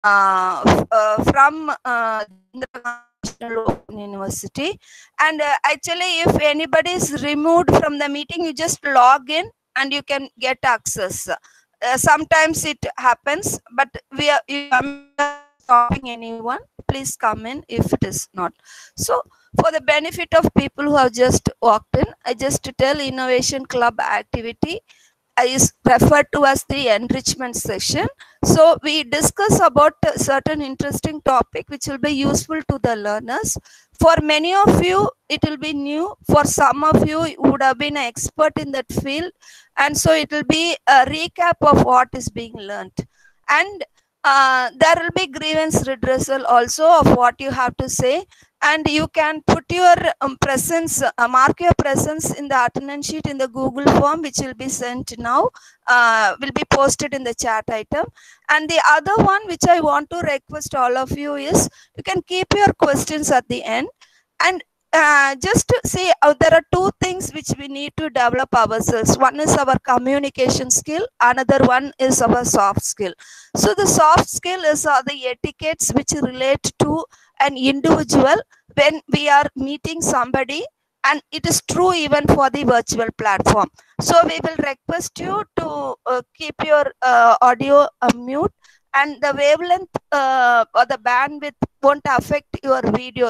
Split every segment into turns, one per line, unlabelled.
from International Open University. And actually, if anybody is removed from the meeting, you just log in and you can get access. Sometimes it happens, but we are not stopping anyone. Please come in if it is not. So, for the benefit of people who have just walked in, I just tell Innovation Club activity is referred to as the enrichment session. So we discuss about a certain interesting topic which will be useful to the learners. For many of you, it will be new. For some of you, would have been an expert in that field. And so it will be a recap of what is being learned. And there will be grievance redressal also of what you have to say. And you can put your presence, mark your presence in the attendance sheet in the Google form, which will be sent now, will be posted in the chat item. And the other one which I want to request all of you is, you can keep your questions at the end. And just to say, there are two things which we need to develop ourselves. One is our communication skill, another one is our soft skill. So the soft skill is the etiquettes which relate to an individual when we are meeting somebody, and it is true even for the virtual platform. So we will request you to keep your audio mute, and the wavelength or the bandwidth won't affect your video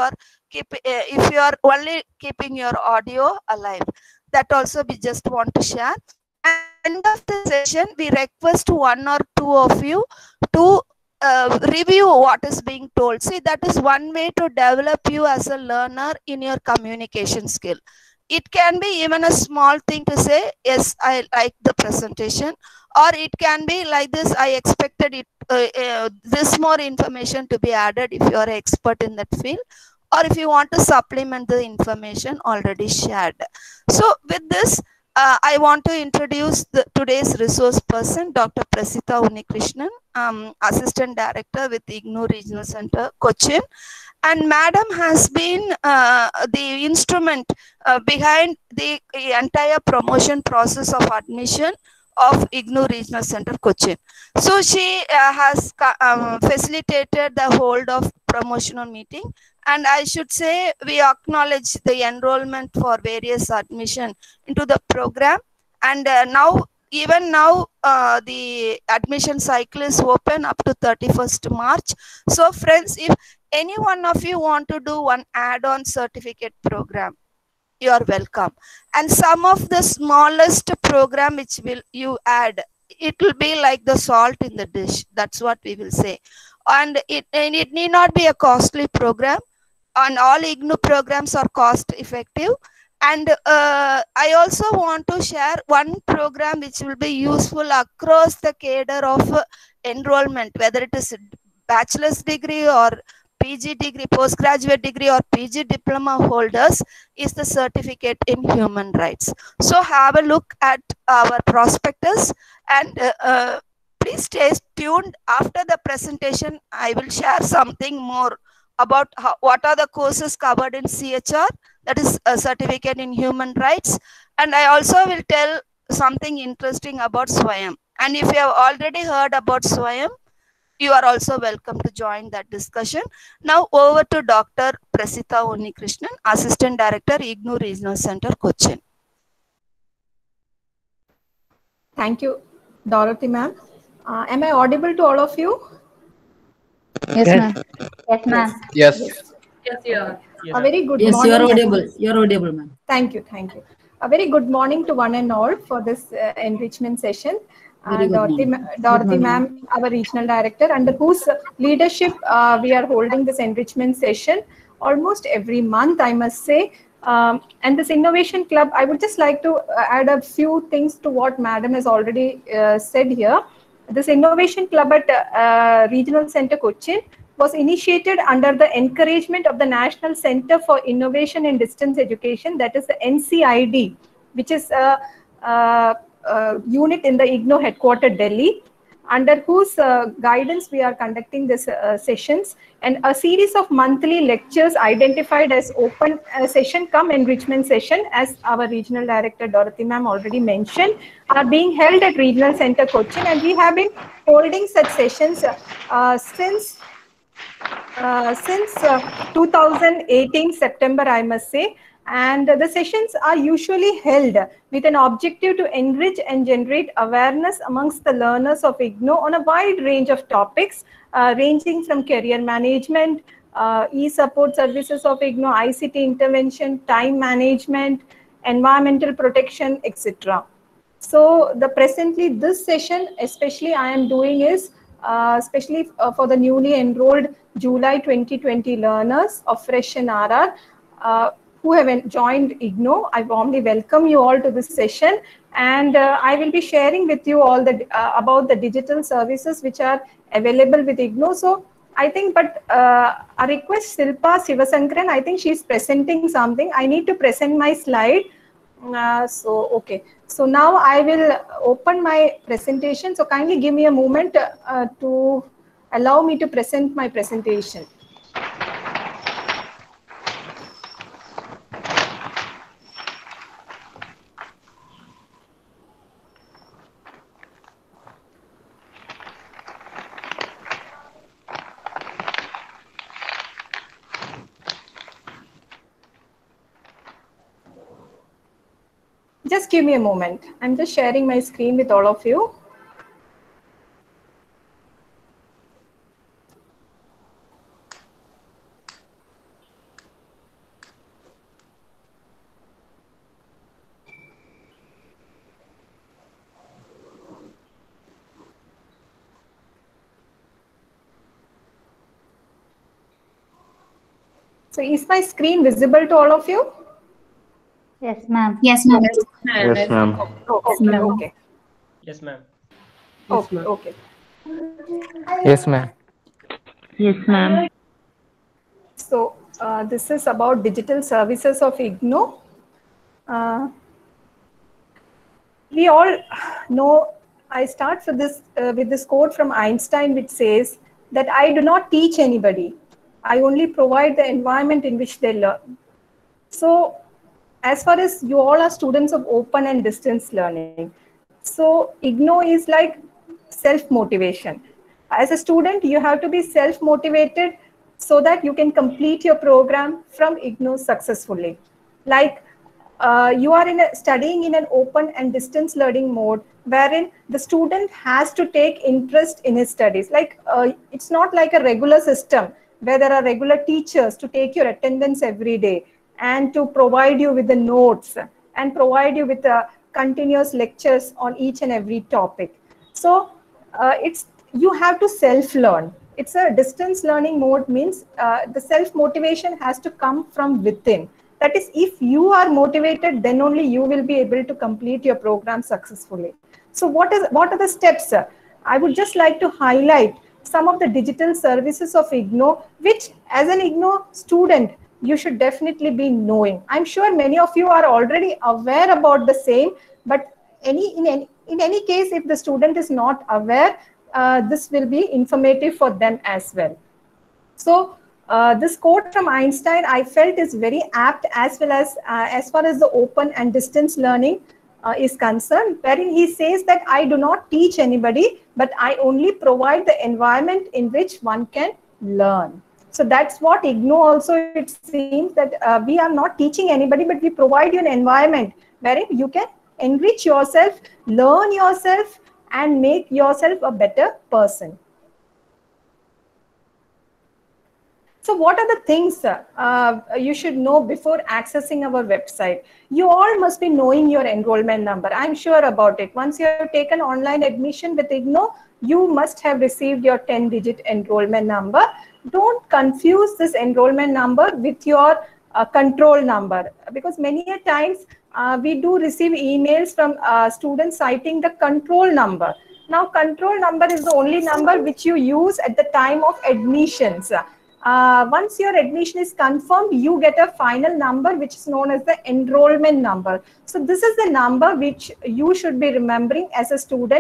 if you are only keeping your audio alive. That also we just want to share. And end of the session, we request one or two of you to review what is being told. See, that is one way to develop you as a learner in your communication skill. It can be even a small thing to say, yes, I like the presentation, or it can be like this, I expected it, this more information to be added if you are an expert in that field, or if you want to supplement the information already shared. So with this, I want to introduce today's resource person, Dr. Prasitha Unnikrishnan, Assistant Director with IGNOU Regional Center, Cochin. And Madam has been the instrument behind the entire promotion process of admission of IGNOU Regional Center, Cochin. So she has facilitated the hold of promotional meeting. And I should say, we acknowledge the enrollment for various admission into the program. And even now, the admission cycle is open up to 31st March. So friends, if any one of you want to do one add-on certificate program, you are welcome. And some of the smallest program which will you add, it will be like the salt in the dish. That's what we will say. And it need not be a costly program. And all IGNOU programs are cost effective. And I also want to share one program which will be useful across the cadre of enrollment, whether it is bachelor's degree or PG degree, postgraduate degree or PG diploma holders, is the certificate in human rights. So have a look at our prospectus, and please stay tuned. After the presentation, I will share something more about what are the courses covered in CHR, that is a certificate in human rights. And I also will tell something interesting about SWAYAM. And if you have already heard about SWAYAM, you are also welcome to join that discussion. Now over to Dr. Prasitha Unnikrishnan, Assistant Director, IGNOU Regional Center, Cochin.
Thank you, Dorothy ma'am. Am I audible to all of you?
Yes, ma'am.
Yes, ma'am.
Yes.
Yes, you are.
A very good
Yes,
morning.
you are audible. You are audible, ma'am.
Thank you. Thank you. A very good morning to one and all for this enrichment session. Dorothy ma'am, our regional director, under whose leadership we are holding this enrichment session almost every month, I must say. And this innovation club, I would just like to add a few things to what madam has already said here. This innovation club at Regional Center Cochin was initiated under the encouragement of the National Center for Innovation in Distance Education, that is the NCID, which is a unit in the IGNOU headquartered Delhi. under whose guidance we are conducting this sessions, and a series of monthly lectures identified as open session come enrichment session, as our regional director Dorothy ma'am already mentioned, are being held at Regional Center Cochin, and we have been holding such sessions since 2018 September, I must say. And the sessions are usually held with an objective to enrich and generate awareness amongst the learners of IGNOU on a wide range of topics, ranging from career management, e-support services of IGNOU, ICT intervention, time management, environmental protection, etc. So presently this session, especially I am doing is, especially for the newly enrolled July 2020 learners of Fresh and RR, who have joined IGNOU. I warmly welcome you all to this session, and I will be sharing with you all the about the digital services which are available with IGNOU. So I think, but I request Silpa Sivasankaran, I think she's presenting something. I need to present my slide. Okay. So now I will open my presentation. So kindly give me a moment to allow me to present my presentation. Just give me a moment. I'm just sharing my screen with all of you. So is my screen visible to all of you?
Yes, ma'am.
Yes, ma'am.
Yes, ma'am.
Okay.
Yes, ma'am.
Okay.
Yes, ma'am.
Yes, ma'am.
So this is about digital services of IGNOU. We all know, I start with this quote from Einstein, which says that I do not teach anybody. I only provide the environment in which they learn. So as far as you all are students of open and distance learning, so IGNOU is like self-motivation. As a student, you have to be self-motivated so that you can complete your program from IGNOU successfully. Like you are studying in an open and distance learning mode, wherein the student has to take interest in his studies. Like it's not like a regular system where there are regular teachers to take your attendance every day and to provide you with the notes and provide you with continuous lectures on each and every topic. So you have to self-learn. It's a distance learning mode, means the self-motivation has to come from within. That is, if you are motivated, then only you will be able to complete your program successfully. So what are the steps? I would just like to highlight some of the digital services of IGNOU, which as an IGNOU student, you should definitely be knowing. I'm sure many of you are already aware about the same, but in any case, if the student is not aware, this will be informative for them as well. So this quote from Einstein, I felt, is very apt, as well as far as the open and distance learning is concerned, wherein he says that I do not teach anybody, but I only provide the environment in which one can learn. So that's what IGNOU also, it seems that we are not teaching anybody, but we provide you an environment wherein you can enrich yourself, learn yourself, and make yourself a better person. So what are the things you should know before accessing our website? You all must be knowing your enrollment number. I'm sure about it. Once you have taken online admission with IGNOU, you must have received your 10-digit enrollment number. Don't confuse this enrollment number with your control number, because many a times we do receive emails from students citing the control number. Now, control number is the only number which you use at the time of admissions. Once your admission is confirmed, you get a final number which is known as the enrollment number. So this is the number which you should be remembering as a student.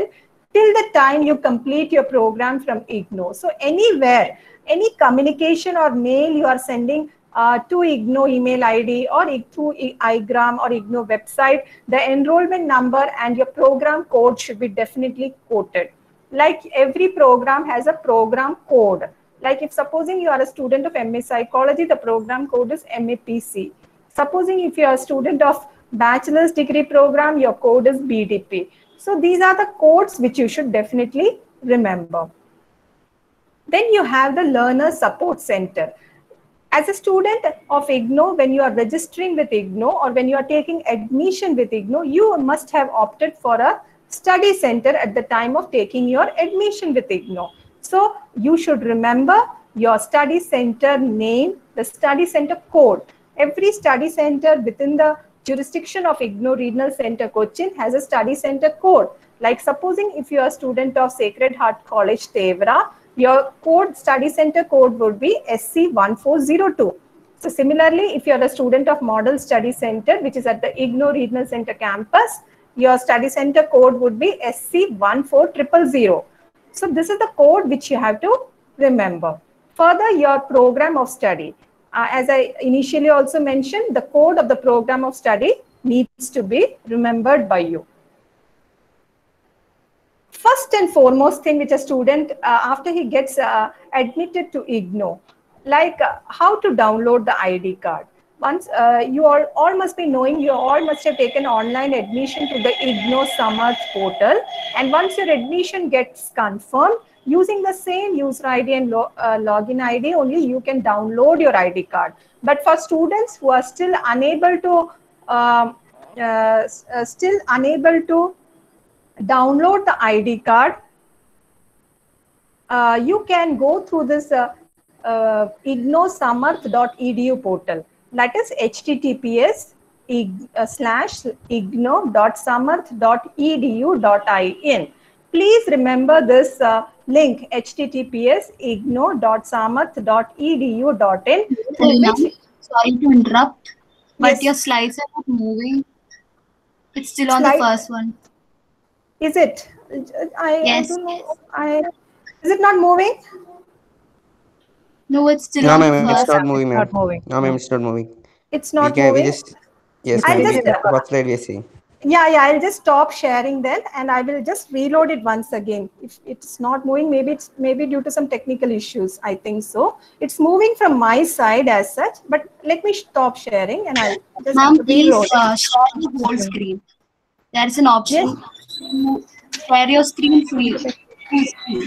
till the time you complete your program from IGNOU. So anywhere, any communication or mail you are sending to IGNOU email ID or through iGram or IGNOU website, the enrollment number and your program code should be definitely quoted. Like every program has a program code. Like if supposing you are a student of MA Psychology, the program code is MAPC. Supposing if you are a student of bachelor's degree program, your code is BDP. So these are the codes which you should definitely remember. Then you have the Learner Support Center. As a student of IGNOU, when you are registering with IGNOU or when you are taking admission with IGNOU, you must have opted for a study center at the time of taking your admission with IGNOU. So you should remember your study center name, the study center code. Every study center within the jurisdiction of IGNOU Regional Center Cochin has a study center code. Like supposing if you are a student of Sacred Heart College, Tevra, your code study center code would be SC1402. So similarly, if you are a student of Model Study Center, which is at the IGNOU Regional Center campus, your study center code would be SC14000. So this is the code which you have to remember. Further, your program of study. As I initially also mentioned, the code of the program of study needs to be remembered by you. First and foremost thing which a student, after he gets admitted to IGNOU, like how to download the ID card. Once you all must be knowing, you all must have taken online admission to the IGNOU Samarth portal. And once your admission gets confirmed, using the same user ID and login ID, only you can download your ID card. But for students who are still unable to download the ID card, you can go through this ignousamarth.edu portal. That is https://ignou.samarth.edu.in. Please remember this link, https://ignou.samarth.edu.in.
Sorry to interrupt, but
Yes.
your slides are not moving. It's still on the first one.
Is it?
Yes.
I don't know. Is it not moving?
No, it's still
No,
on
ma'am,
the
it's
first.
not moving, ma'am.
Not moving.
No, ma'am, it's not moving.
It's not
We
moving.
just, yes,
I'll
ma'am.
just-
That's what slide we are seeing.
Yeah, I'll just stop sharing then, and I will just reload it once again. If it's not moving, maybe due to some technical issues. I think so. It's moving from my side as such, but let me stop sharing and I'll just
Ma'am, please
reload.
share the whole screen. There is an option. Share your screen full screen.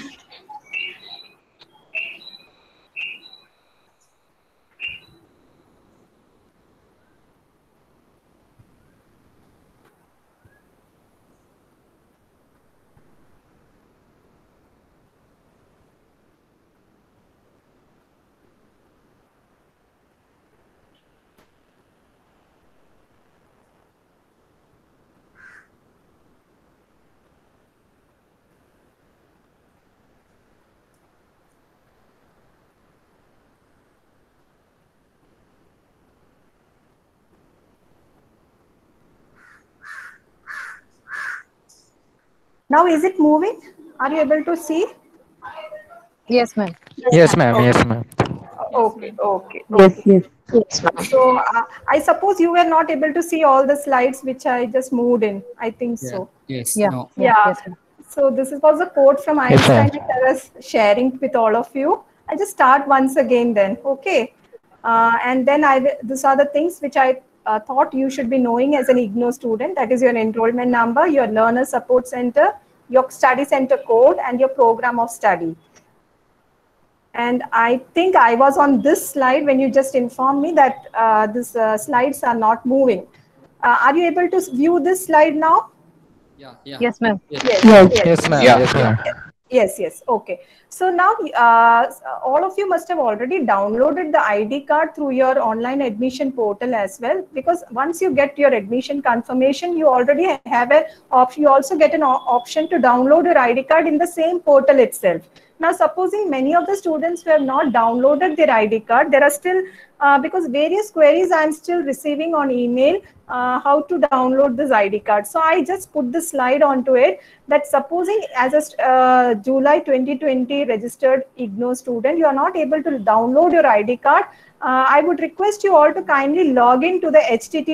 Now, is it moving? Are you able to see?
Yes, ma'am.
Yes, ma'am. Yes, ma'am.
Okay.
Yes.
So I suppose you were not able to see all the slides which I just moved in. I think so.
Yes.
Yeah.
No.
Yeah.
Yes, ma'am.
So this was a quote from
Yes, ma'am.
Einstein which I was sharing with all of you. I just start once again then, okay? And then these are the things which I thought you should be knowing as an IGNOU student. That is your enrollment number, your learner support center, your study center code, and your program of study. And I think I was on this slide when you just informed me that these slides are not moving. Are you able to view this slide now?
Yeah.
Yes, ma'am.
Yes.
Yes, ma'am.
Yeah.
Yes, ma'am.
Yes. Okay. So now all of you must have already downloaded the ID card through your online admission portal as well, because once you get your admission confirmation, you already have you also get an option to download your ID card in the same portal itself. Now, supposing many of the students who have not downloaded their ID card, there are still, because various queries I am still receiving on email, how to download this ID card. So I just put the slide onto it, that supposing as a July 2020 registered IGNOU student, you are not able to download your ID card, I would request you all to kindly log in to the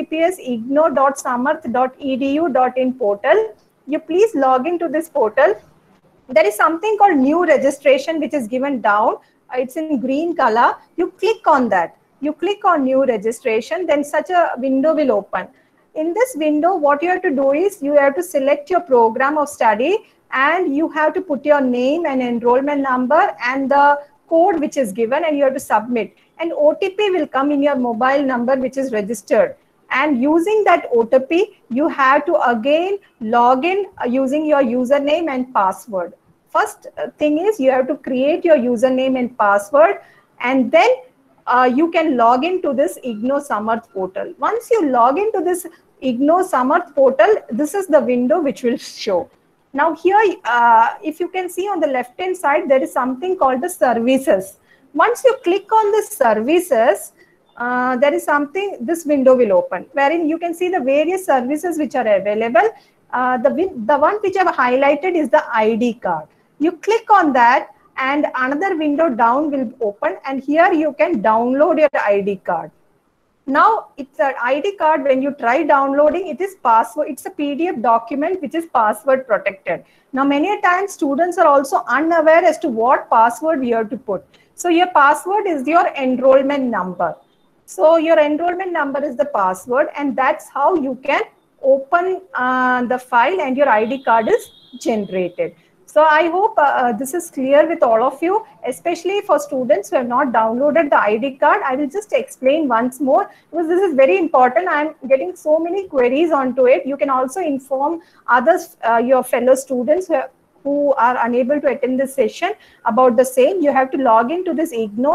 https://ignou.samarth.edu.in portal. You please log into this portal. There is something called new registration which is given down. It's in green color. You click on that. You click on new registration, then such a window will open. In this window, what you have to do is you have to select your program of study, and you have to put your name and enrollment number and the code which is given, and you have to submit. An OTP will come in your mobile number which is registered. And using that OTP, you have to again log in using your username and password. First thing is you have to create your username and password, and then you can log into this IGNOU Samarth portal. Once you log into this IGNOU Samarth portal, this is the window which will show. Now here, if you can see on the left hand side, there is something called the services. Once you click on the services, there is something, this window will open, wherein you can see the various services which are available. The one which I have highlighted is the ID card. You click on that and another window down will open, and here you can download your ID card. Now it's an ID card. When you try downloading, it is password. It's a PDF document which is password protected. Now many a times students are also unaware as to what password you have to put. So your password is your enrollment number. So your enrollment number is the password, and that's how you can open the file and your ID card is generated. So I hope this is clear with all of you, especially for students who have not downloaded the ID card. I will just explain once more because this is very important. I am getting so many queries onto it. You can also inform others, your fellow students who are unable to attend this session about the same. You have to log into this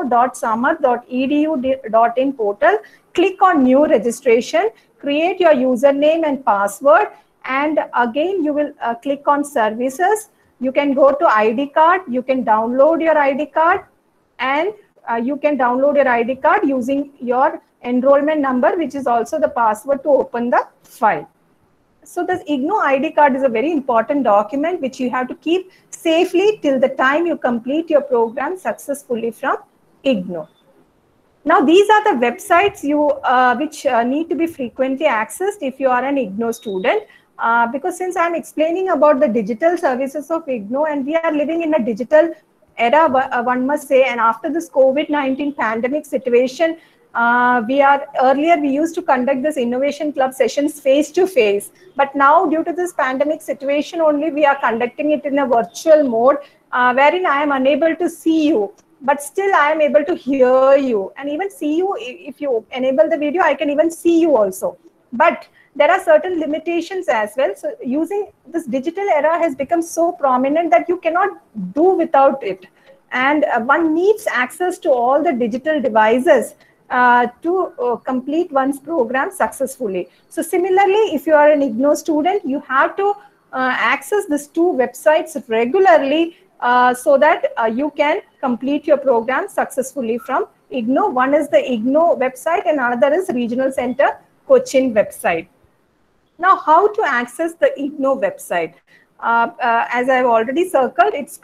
ignou.samarth.edu.in portal, click on new registration, create your username and password, and again you will click on services. You can go to ID card, you can download your ID card, and you can download your ID card using your enrollment number, which is also the password to open the file. So this IGNOU ID card is a very important document which you have to keep safely till the time you complete your program successfully from IGNOU. Now these are the websites which need to be frequently accessed if you are an IGNOU student. Because since I'm explaining about the digital services of IGNOU, and we are living in a digital era, one must say, and after this COVID-19 pandemic situation, earlier we used to conduct this innovation club sessions face to face, but now due to this pandemic situation only we are conducting it in a virtual mode, wherein I am unable to see you, but still I am able to hear you and even see you. If you enable the video, I can even see you also, but there are certain limitations as well. So using this digital era has become so prominent that you cannot do without it. And one needs access to all the digital devices to complete one's program successfully. So similarly, if you are an IGNOU student, you have to access these two websites regularly so that you can complete your program successfully from IGNOU. One is the IGNOU website and another is Regional Center Cochin website. Now, how to access the IGNOU website? As I've already circled, it's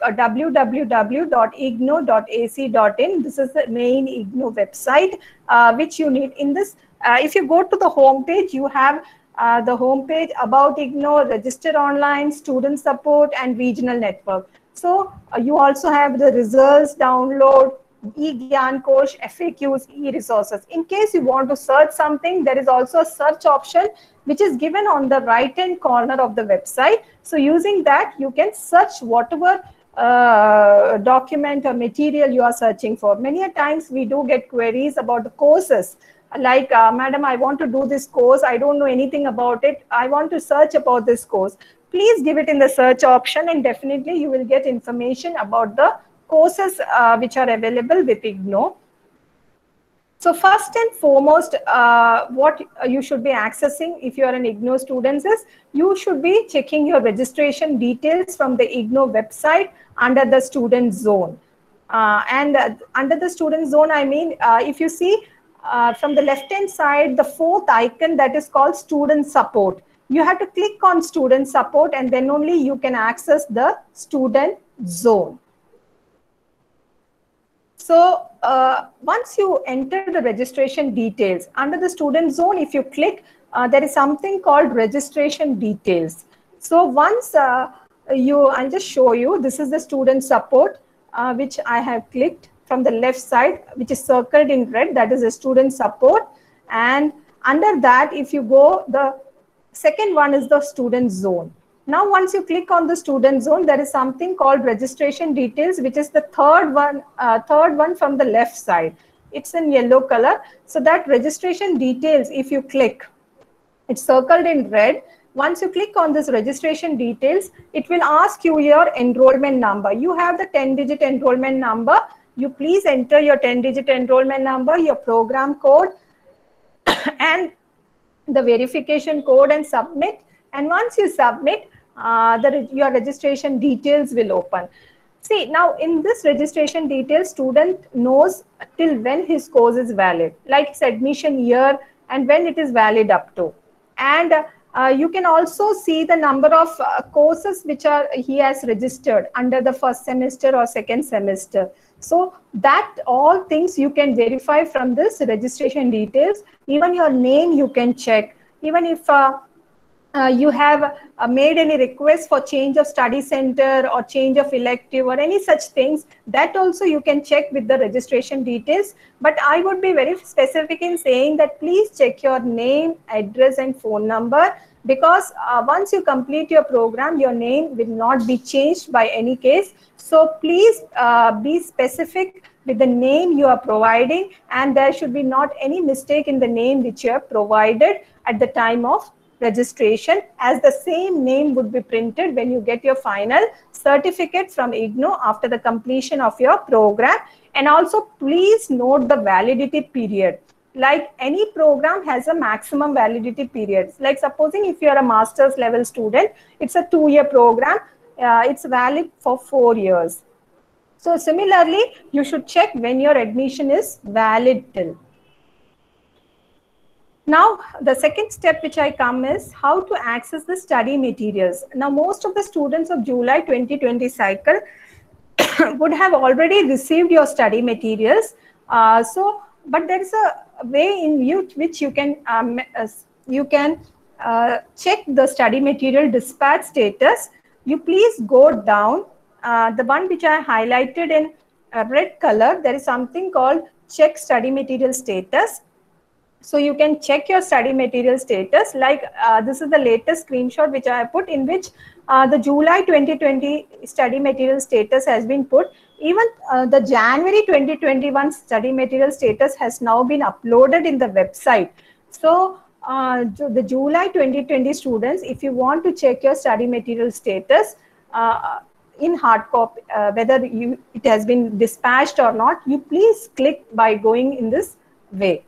www.ignou.ac.in. This is the main IGNOU website, which you need. In this, if you go to the home page, you have the home page about IGNOU, register online, student support, and regional network. So you also have the results download, e-Gyan Kosh, FAQs, e-resources. In case you want to search something, there is also a search option which is given on the right hand corner of the website. So using that, you can search whatever document or material you are searching for. Many a times we do get queries about the courses, like madam, I want to do this course, I don't know anything about it, I want to search about this course. Please give it in the search option and definitely you will get information about the courses which are available with IGNOU. So first and foremost, what you should be accessing if you are an IGNOU student is you should be checking your registration details from the IGNOU website under the student zone. Under the student zone, I mean, if you see from the left-hand side, the fourth icon that is called student support. You have to click on student support and then only you can access the student zone. So once you enter the registration details under the student zone, if you click, there is something called registration details. So once I'll just show you, this is the student support, which I have clicked from the left side, which is circled in red, that is the student support. And under that, if you go, the second one is the student zone. Now, once you click on the student zone, there is something called registration details, which is the third one from the left side. It's in yellow color. So that registration details, if you click, it's circled in red. Once you click on this registration details, it will ask you your enrollment number. You have the 10-digit enrollment number. You please enter your 10-digit enrollment number, your program code, and the verification code and submit. And once you submit, your registration details will open. See, now in this registration details, student knows till when his course is valid, like its admission year and when it is valid up to. And you can also see the number of courses which he has registered under the first semester or second semester. So that all things you can verify from this registration details. Even your name you can check. Even if you have made any request for change of study center or change of elective or any such things, that also you can check with the registration details. But I would be very specific in saying that please check your name, address and phone number, because once you complete your program, your name will not be changed by any case. So please be specific with the name you are providing, and there should be not any mistake in the name which you have provided at the time of registration, as the same name would be printed when you get your final certificate from IGNOU after the completion of your program. And also please note the validity period. Like any program has a maximum validity period. Like supposing if you are a master's level student, it's a 2-year program. It's valid for 4 years. So similarly, you should check when your admission is valid till. Now, the second step which I come is how to access the study materials. Now, most of the students of July 2020 cycle would have already received your study materials. But there is a way in which you can check the study material dispatch status. You please go down. The one which I highlighted in red color, there is something called check study material status. So you can check your study material status. Like this is the latest screenshot which I have put, in which the July 2020 study material status has been put. Even the January 2021 study material status has now been uploaded in the website. So the July 2020 students, if you want to check your study material status in hard copy, whether it has been dispatched or not, you please click by going in this way.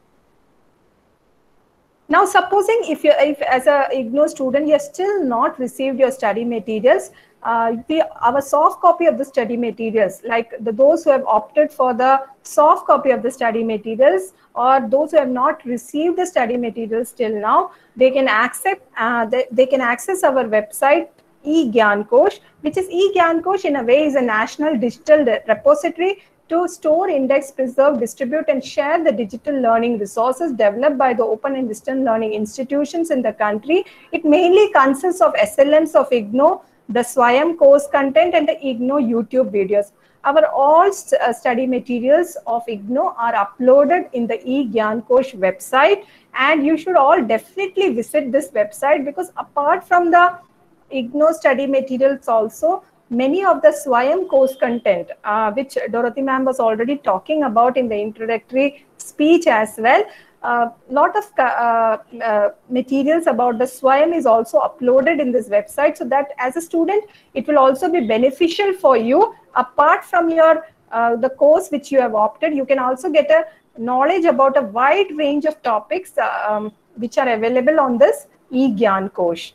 Now, supposing if as a IGNOU student, you have still not received your study materials, our soft copy of the study materials, like those who have opted for the soft copy of the study materials, or those who have not received the study materials till now, they can access our website eGyanKosh, which is eGyanKosh in a way is a national digital repository to store, index, preserve, distribute, and share the digital learning resources developed by the open and distance learning institutions in the country. It mainly consists of SLMs of IGNOU, the SWAYAM course content, and the IGNOU YouTube videos. Our all study materials of IGNOU are uploaded in the eGyanKosh website, and you should all definitely visit this website, because apart from the IGNOU study materials also, many of the SWAYAM course content, which Dorothy ma'am was already talking about in the introductory speech as well, lot of materials about the SWAYAM is also uploaded in this website, so that as a student, it will also be beneficial for you. Apart from your the course which you have opted, you can also get a knowledge about a wide range of topics which are available on this eGyan Kosh.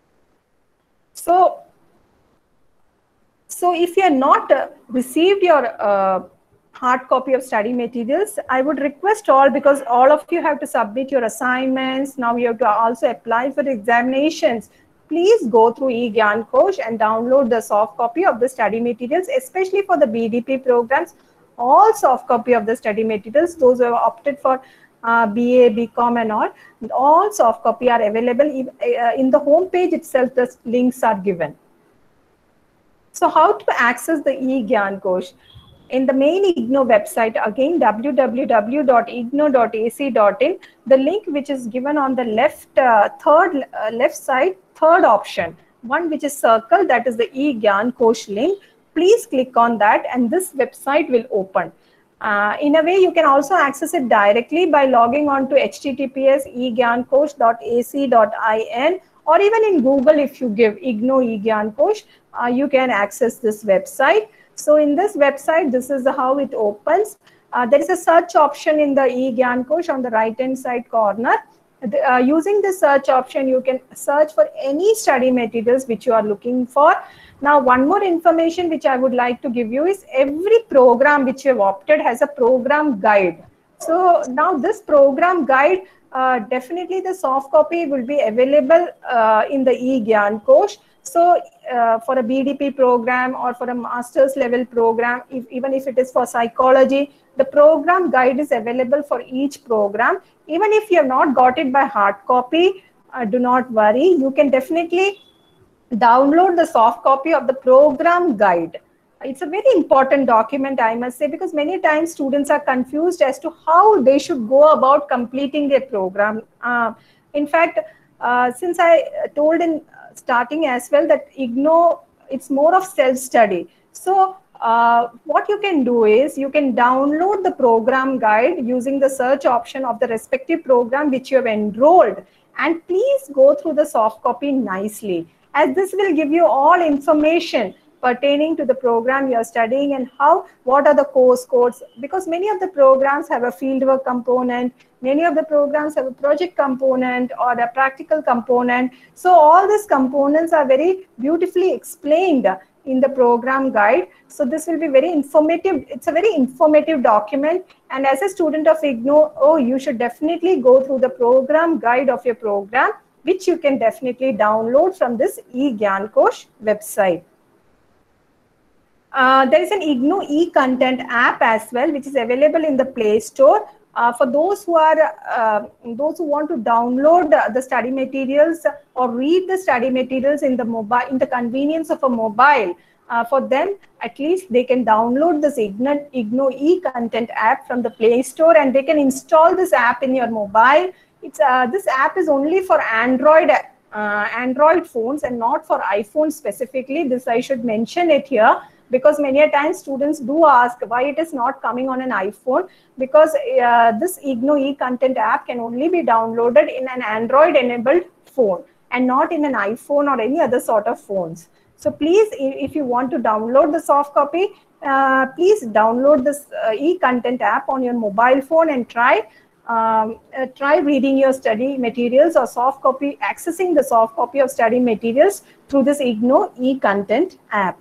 So if you have not received your hard copy of study materials, I would request all, because all of you have to submit your assignments. Now you have to also apply for the examinations. Please go through eGyan Kosh and download the soft copy of the study materials, especially for the BDP programs. All soft copy of the study materials, those who have opted for BA, BCom and all soft copy are available. In the home page itself, the links are given. So how to access the eGyan Kosh? In the main IGNOU website, again www.ignou.ac.in, the link which is given on the left left side, third option, one which is circled, that is the eGyan Kosh link. Please click on that and this website will open. In a way, you can also access it directly by logging on to https://egyankosh.ac.in, or even in Google, if you give IGNOU eGyan Kosh, you can access this website. So in this website, this is how it opens. There is a search option in the eGyan Kosh on the right hand side corner. Using the search option, you can search for any study materials which you are looking for. Now, one more information which I would like to give you is every program which you have opted has a program guide. So now this program guide, definitely the soft copy will be available in the eGyan Kosh. So for a BDP program or for a master's level program, even if it is for psychology, the program guide is available for each program. Even if you have not got it by hard copy, do not worry. You can definitely download the soft copy of the program guide. It's a very important document, I must say, because many times students are confused as to how they should go about completing their program. In fact, since I told in starting as well that IGNOU, it's more of self-study. So what you can do is you can download the program guide using the search option of the respective program which you have enrolled, and please go through the soft copy nicely, as this will give you all information pertaining to the program you are studying and what are the course codes, because many of the programs have a fieldwork component, many of the programs have a project component or a practical component. So all these components are very beautifully explained in the program guide. So this will be very informative. It's a very informative document, and as a student of IGNOU, you should definitely go through the program guide of your program, which you can definitely download from this eGyan Kosh website. There is an IGNOU e-content app as well, which is available in the Play Store. For those who want to download the study materials or read the study materials in the convenience of a mobile, for them, at least they can download this IGNOU e-content app from the Play Store, and they can install this app in your mobile. This app is only for Android phones and not for iPhone specifically. This I should mention it here, because many a times students do ask why it is not coming on an iPhone, because this IGNOU e-content app can only be downloaded in an Android enabled phone and not in an iPhone or any other sort of phones. So please, if you want to download the soft copy, please download this e-content app on your mobile phone and try reading your study materials or accessing the soft copy of study materials through this IGNOU e-content app.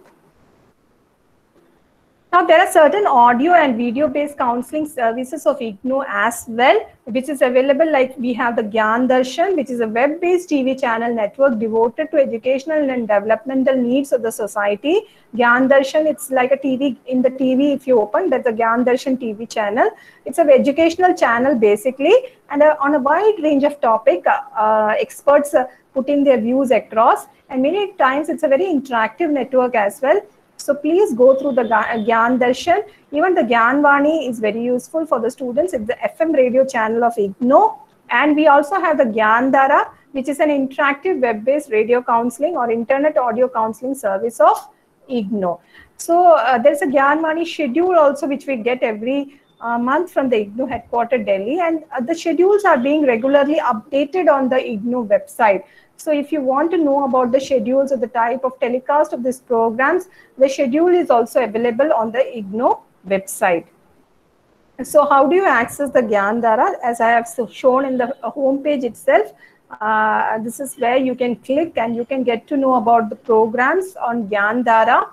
Now, there are certain audio and video-based counseling services of IGNOU as well, which is available. Like we have the Gyan Darshan, which is a web-based TV channel network devoted to educational and developmental needs of the society. Gyan Darshan, it's like a TV. In the TV, if you open, that's a Gyan Darshan TV channel. It's an educational channel basically, and on a wide range of topic, experts putting their views across. And many times, it's a very interactive network as well. So please go through the Gyan Darshan. Even the Gyan Vani is very useful for the students. It's the FM radio channel of IGNOU. And we also have the Gyan Dara, which is an interactive web-based radio counseling or internet audio counseling service of IGNOU. So there's a Gyan Vani schedule also, which we get every month from the IGNOU headquarters Delhi. And the schedules are being regularly updated on the IGNOU website. So if you want to know about the schedules or the type of telecast of these programs, the schedule is also available on the IGNOU website. So how do you access the Gyandhara? As I have shown in the home page itself, this is where you can click and you can get to know about the programs on Gyandhara.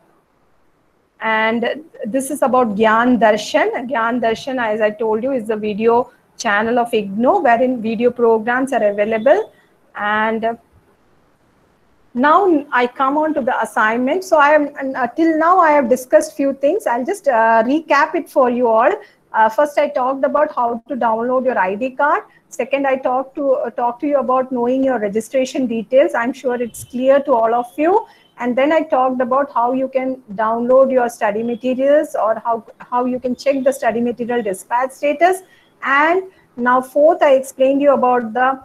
And this is about Gyan Darshan. Gyan Darshan, as I told you, is the video channel of IGNOU, wherein video programs are available. And now I come on to the assignment. So I am till now I have discussed few things. I'll just recap it for you all. First, I talked about how to download your ID card. Second, I talk to you about knowing your registration details. I'm sure it's clear to all of you. And then I talked about how you can download your study materials, or how you can check the study material dispatch status. And now fourth, I explained you about the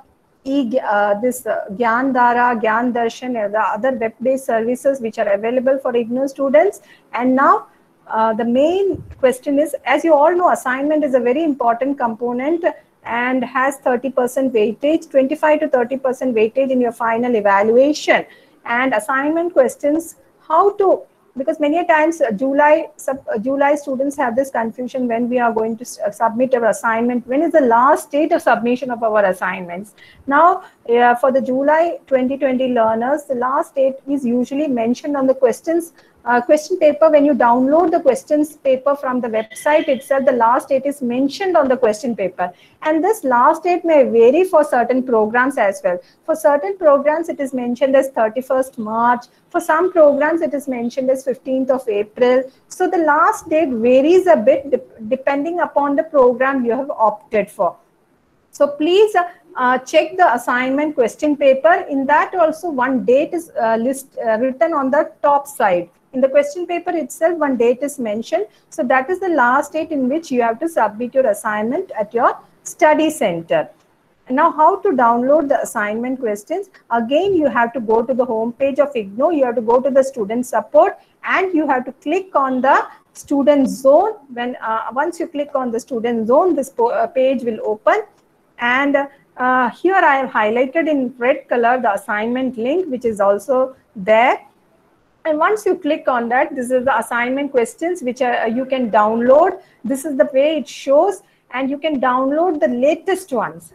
Gyandhara, Gyan Darshan, and the other web-based services which are available for IGNOU students. And now the main question is, as you all know, assignment is a very important component and has 30% weightage, 25 to 30% weightage in your final evaluation. And assignment questions, how to, because many times July students have this confusion when we are going to submit our assignment. When is the last date of submission of our assignments? Now, for the July 2020 learners, the last date is usually mentioned on the question paper. When you download the questions paper from the website itself, the last date is mentioned on the question paper. And this last date may vary for certain programs as well. For certain programs, it is mentioned as 31st March. For some programs, it is mentioned as 15th of April. So the last date varies a bit depending upon the program you have opted for. So please check the assignment question paper. In that also, one date is written on the top side. In the question paper itself, one date is mentioned. So that is the last date in which you have to submit your assignment at your study center. Now, how to download the assignment questions? Again, you have to go to the home page of IGNOU. You have to go to the student support, and you have to click on the student zone. When once you click on the student zone, this page will open. And here I have highlighted in red color the assignment link, which is also there. And once you click on that, this is the assignment questions which you can download. This is the way it shows, and you can download the latest ones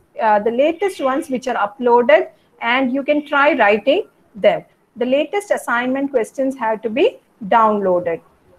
which are uploaded, and you can try writing them. The latest assignment questions have to be downloaded.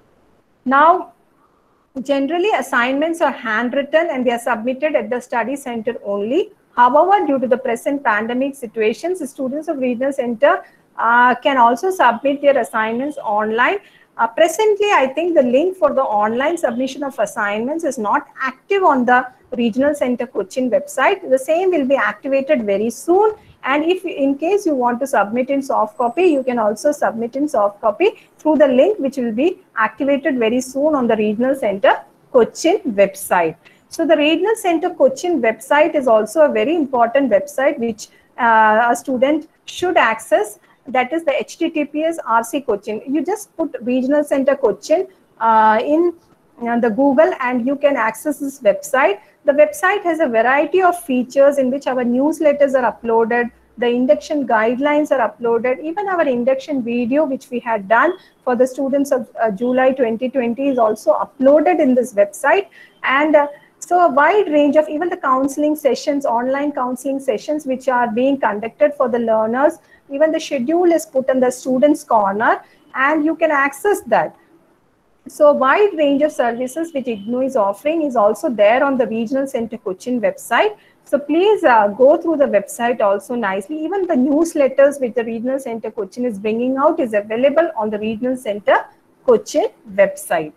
Now, generally assignments are handwritten and they are submitted at the study center only. However, due to the present pandemic situations, the students of regional center can also submit their assignments online. Presently, I think the link for the online submission of assignments is not active on the Regional Center Cochin website. The same will be activated very soon. And if in case you want to submit in soft copy, you can also submit in soft copy through the link which will be activated very soon on the Regional Center Cochin website. So the Regional Center Cochin website is also a very important website which a student should access. That is the HTTPS RC Cochin. You just put Regional Center Cochin in the Google and you can access this website. The website has a variety of features in which our newsletters are uploaded, the induction guidelines are uploaded, even our induction video which we had done for the students of July 2020 is also uploaded in this website. And so a wide range of even the counseling sessions, online counseling sessions which are being conducted for the learners, even the schedule is put in the students corner and you can access that. So a wide range of services which IGNOU is offering is also there on the Regional Center Cochin website. So please go through the website also nicely. Even the newsletters which the Regional Center Cochin is bringing out is available on the Regional Center Cochin website.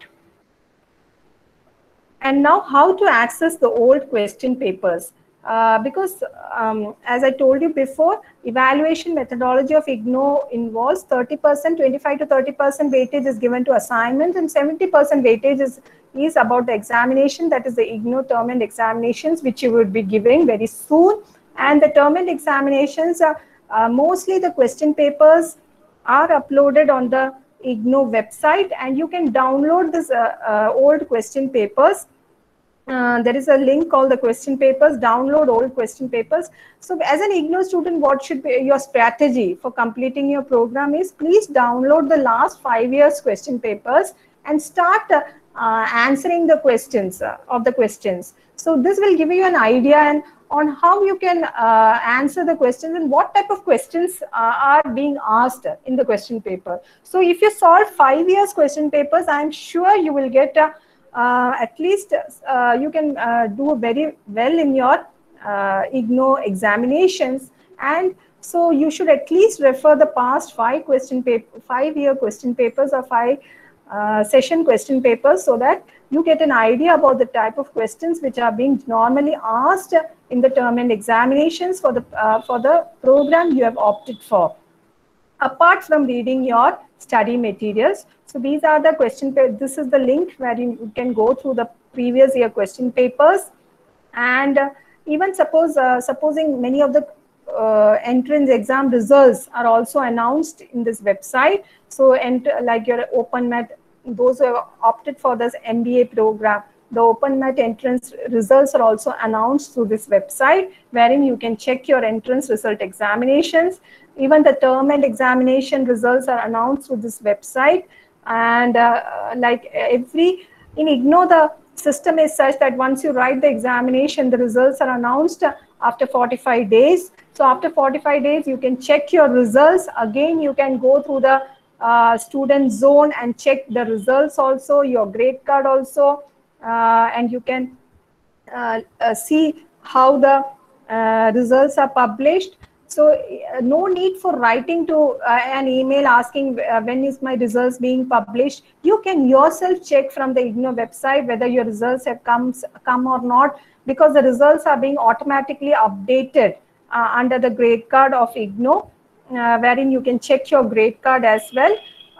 And now how to access the old question papers. Because as I told you before, evaluation methodology of IGNOU involves 30%, 25 to 30% weightage is given to assignment and 70% weightage is about the examination, that is the IGNOU term and examinations which you would be giving very soon. And the term and examinations are mostly the question papers are uploaded on the IGNOU website and you can download this old question papers. There is a link called the question papers, download old question papers. So as an IGNOU student, what should be your strategy for completing your program is please download the last 5 years question papers and start answering the questions of the questions. So this will give you an idea on how you can answer the questions and what type of questions are being asked in the question paper. So if you solve 5 years question papers, I'm sure you will get at least you can do very well in your IGNOU examinations. And so you should at least refer the past 5-year question papers or 5 session question papers, so that you get an idea about the type of questions which are being normally asked in the term end examinations for the program you have opted for, apart from reading your study materials. So these are the question papers. This is the link where you can go through the previous year question papers. And even supposing many of the entrance exam results are also announced in this website. So, and like your OpenMet, those who have opted for this MBA program, the OpenMet entrance results are also announced through this website, wherein you can check your entrance result examinations. Even the term and examination results are announced through this website. And in IGNOU, the system is such that once you write the examination, the results are announced after 45 days. So after 45 days, you can check your results. Again, you can go through the student zone and check the results also, your grade card also, and you can see how the results are published. So no need for writing to an email asking when is my results being published. You can yourself check from the IGNOU website whether your results have come or not, because the results are being automatically updated under the grade card of IGNOU, wherein you can check your grade card as well.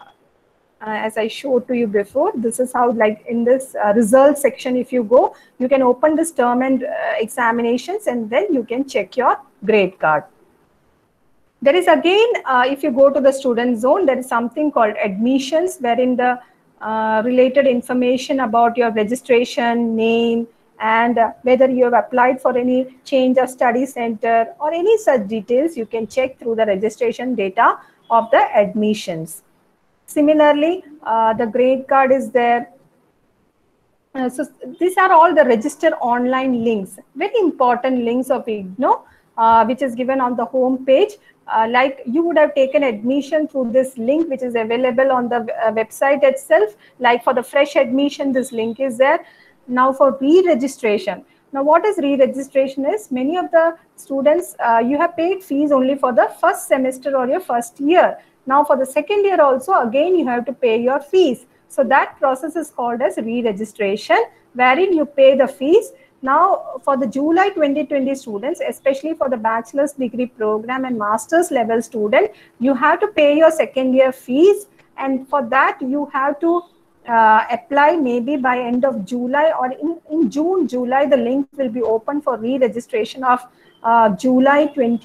As I showed to you before, this is how, like in this results section, if you go, you can open this term and examinations, and then you can check your grade card. There is again, if you go to the student zone, there is something called admissions, wherein the related information about your registration, name, and whether you have applied for any change of study center or any such details, you can check through the registration data of the admissions. Similarly, the grade card is there. So these are all the register online links, very important links of IGNOU, which is given on the home page. Like you would have taken admission through this link, which is available on the website itself. Like for the fresh admission, this link is there. Now for re-registration. Now what is re-registration is, many of the students, you have paid fees only for the first semester or your first year. Now for the second year also, again, you have to pay your fees. So that process is called as re-registration, wherein you pay the fees. Now for the July 2020 students, especially for the bachelor's degree program and master's level student, you have to pay your second year fees. And for that, you have to apply maybe by end of July or in June, July, the link will be open for re-registration of July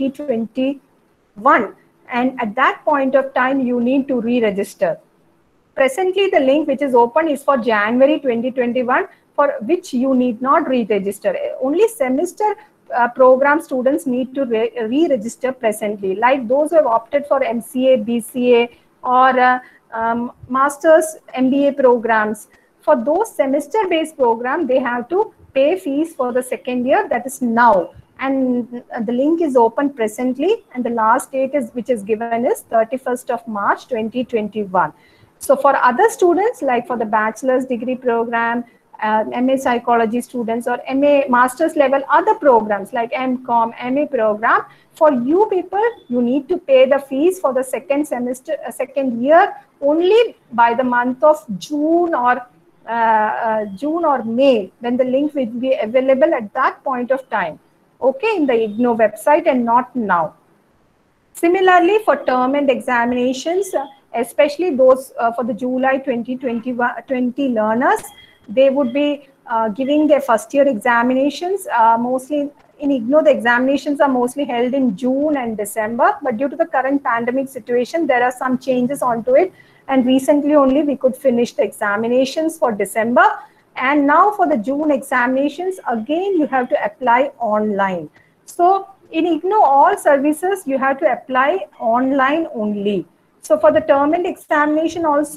2021. And at that point of time, you need to re-register. Presently, the link which is open is for January 2021, for which you need not re-register. Only semester program students need to re-register presently, like those who have opted for MCA, BCA, or master's MBA programs. For those semester-based programs, they have to pay fees for the second year, that is now. And the link is open presently, and the last date is which is given is 31st of March 2021. So for other students, like for the bachelor's degree program, MA psychology students, or MA master's level other programs like MCOM, MA program, for you people, you need to pay the fees for the second semester, second year only by the month of June or May, when the link will be available at that point of time. Okay, in the IGNOU website, and not now. Similarly, for term and examinations, especially those for the July 2020 learners, they would be giving their first year examinations. Mostly in IGNOU, the examinations are mostly held in June and December, but due to the current pandemic situation, there are some changes onto it. And recently only we could finish the examinations for December. And now for the June examinations, again, you have to apply online. So in IGNOU, all services, you have to apply online only. So for the term and examination also,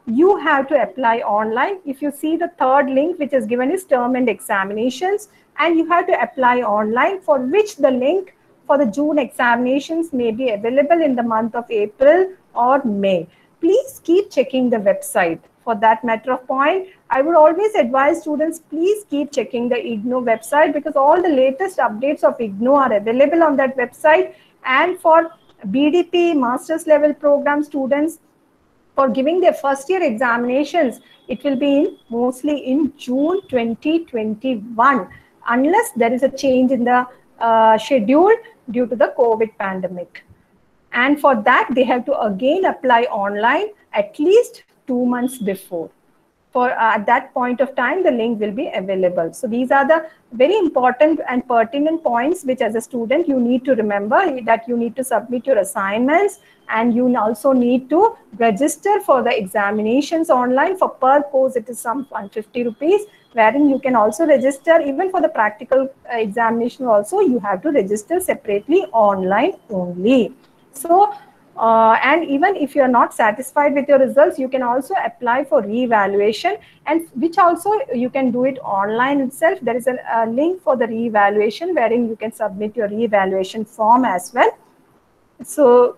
you have to apply online. If you see the third link which is given is term and examinations, and you have to apply online, for which the link for the June examinations may be available in the month of April or May. Please keep checking the website. For that matter of point, I would always advise students, please keep checking the IGNOU website, because all the latest updates of IGNOU are available on that website. And for BDP master's level program students, for giving their first year examinations, it will be mostly in June 2021, unless there is a change in the schedule due to the COVID pandemic. And for that, they have to again apply online at least 2 months before. For at that point of time, the link will be available. So these are the very important and pertinent points which as a student you need to remember, that you need to submit your assignments, and you also need to register for the examinations online. For per course, it is some 150 rupees, wherein you can also register even for the practical examination also, you have to register separately online only. So, and even if you are not satisfied with your results, you can also apply for re-evaluation, and which also you can do it online itself. There is a link for the re-evaluation wherein you can submit your re-evaluation form as well. So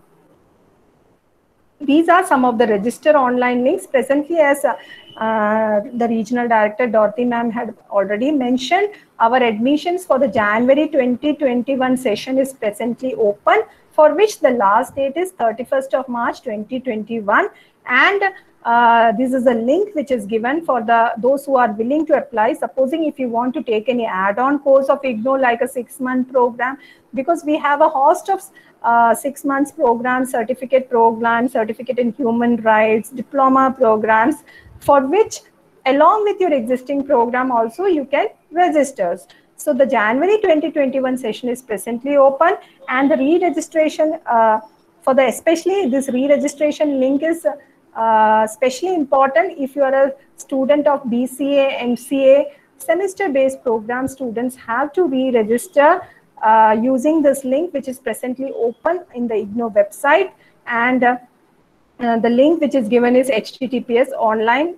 these are some of the register online links. Presently, as the regional director Dorothy ma'am had already mentioned, our admissions for the January 2021 session is presently open, for which the last date is 31st of March 2021. And this is a link which is given for those who are willing to apply. Supposing if you want to take any add-on course of IGNOU, like a 6-month program, because we have a host of 6 months programs, certificate programs, certificate in human rights, diploma programs, for which along with your existing program also you can register. So the January 2021 session is presently open, and the re-registration for the, especially this re-registration link is especially important if you are a student of BCA, MCA, semester-based program. Students have to re-register using this link which is presently open in the IGNOU website, and the link which is given is https://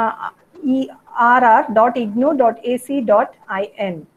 err.ignou.ac.in.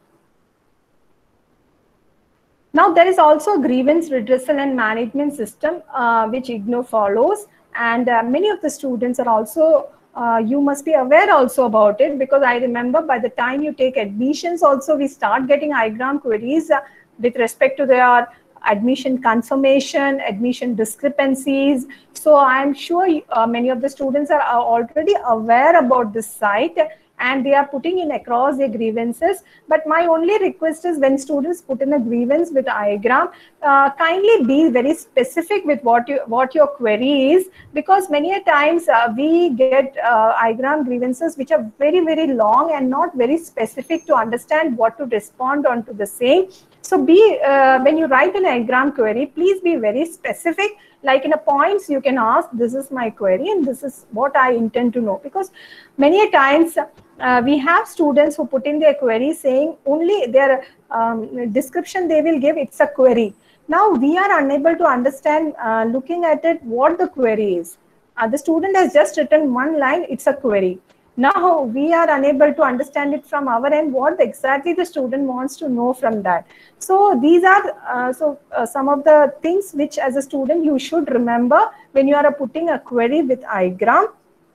Now, there is also a grievance redressal and management system which IGNOU follows, and many of the students are also, you must be aware also about it, because I remember by the time you take admissions also, we start getting iGram queries with respect to their admission confirmation, admission discrepancies. So I'm sure many of the students are already aware about this site, and they are putting in across their grievances. But my only request is, when students put in a grievance with iGram, kindly be very specific with what your query is, because many a times we get iGram grievances which are very, very long and not very specific to understand what to respond on to the same. So when you write an iGram query, please be very specific. Like in a points, you can ask, this is my query and this is what I intend to know. Because many a times we have students who put in their query saying only their description they will give, it's a query. Now we are unable to understand, looking at it, what the query is. The student has just written one line, it's a query. Now we are unable to understand it from our end, what exactly the student wants to know from that. So these are some of the things which as a student you should remember when you are putting a query with iGram.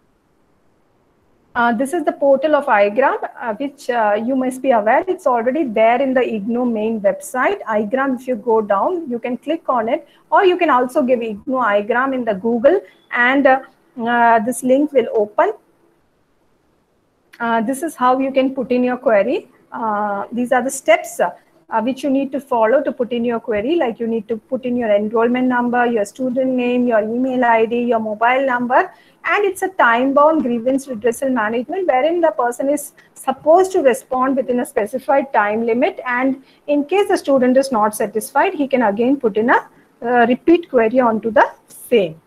This is the portal of iGram, which you must be aware, it's already there in the IGNOU main website. iGram, if you go down, you can click on it, or you can also give IGNOU iGram in the Google, and this link will open. This is how you can put in your query. These are the steps which you need to follow to put in your query. Like you need to put in your enrollment number, your student name, your email ID, your mobile number, and it's a time-bound grievance redressal management wherein the person is supposed to respond within a specified time limit, and in case the student is not satisfied, he can again put in a repeat query onto the same.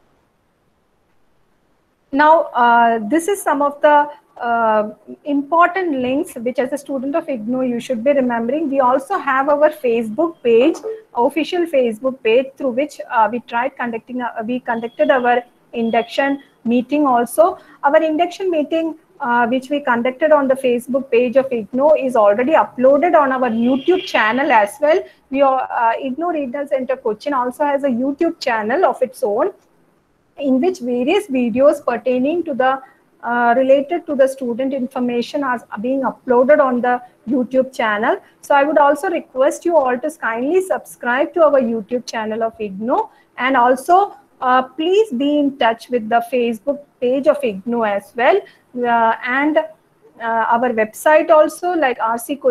Now, this is some of the important links which as a student of IGNOU you should be remembering. We also have our Facebook page, official Facebook page, through which we conducted our induction meeting also. Our induction meeting, which we conducted on the Facebook page of IGNOU, is already uploaded on our YouTube channel as well. IGNOU Regional Center Cochin also has a YouTube channel of its own, in which various videos pertaining to the related to the student information are being uploaded on the YouTube channel. So I would also request you all to kindly subscribe to our YouTube channel of IGNOU, and also please be in touch with the Facebook page of IGNOU as well, and our website also, like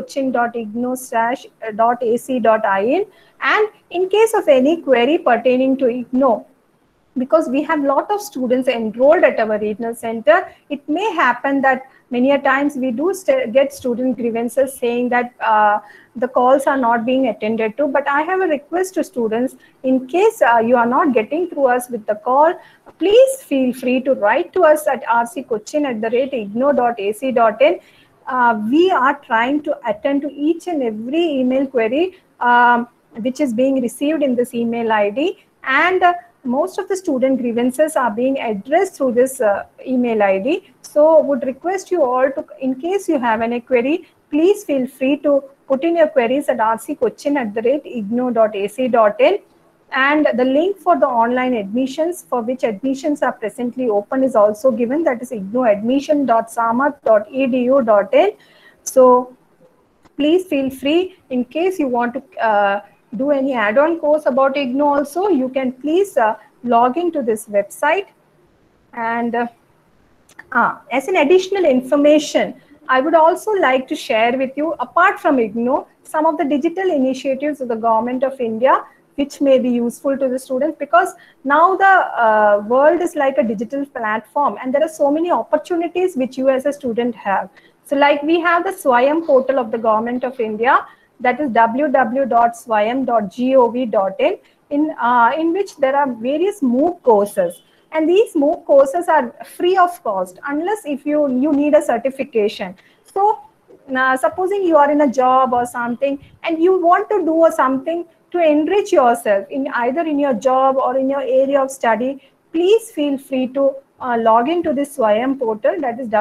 rccochin.ignou.ac.in. And in case of any query pertaining to IGNOU, because we have a lot of students enrolled at our regional center, it may happen that many a times we do get student grievances saying that the calls are not being attended to. But I have a request to students: in case you are not getting through us with the call, please feel free to write to us at rccochin@ignou.ac.in. We are trying to attend to each and every email query which is being received in this email ID, and most of the student grievances are being addressed through this email ID. So would request you all to, in case you have any query, please feel free to put in your queries at rccochin@ignou.ac.in. And the link for the online admissions, for which admissions are presently open, is also given, that is ignou.admission.samarth.edu.in. So please feel free, in case you want to do any add-on course about IGNOU also, you can please log into this website. And as an additional information, I would also like to share with you, apart from IGNOU, some of the digital initiatives of the Government of India which may be useful to the students, because now the world is like a digital platform, and there are so many opportunities which you as a student have. So like we have the Swayam portal of the Government of India, that is www.swayam.gov.in, in which there are various MOOC courses. And these MOOC courses are free of cost, unless if you need a certification. So supposing you are in a job or something, and you want to do something to enrich yourself in either in your job or in your area of study, please feel free to log into this Swayam portal, that is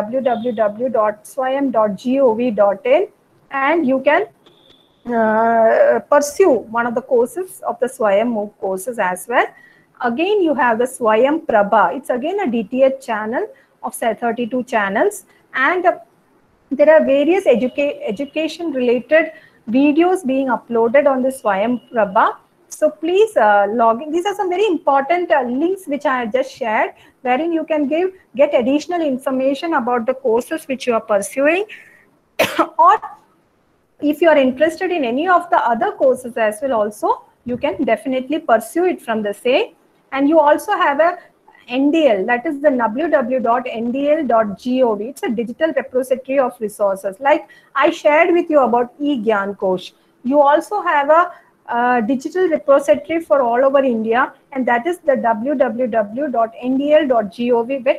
www.swayam.gov.in, and you can pursue one of the courses of the Swayam MOOC courses as well. Again, you have the Swayam Prabha. It's again a DTH channel of 32 channels, and there are various education related videos being uploaded on the Swayam Prabha. So please log in. These are some very important links which I have just shared, wherein you can get additional information about the courses which you are pursuing. Or if you are interested in any of the other courses as well also, you can definitely pursue it from the same. And you also have a NDL, that is the www.ndl.gov. It's a digital repository of resources. Like I shared with you about eGyanKosh. You also have a digital repository for all over India, and that is the www.ndl.gov. Very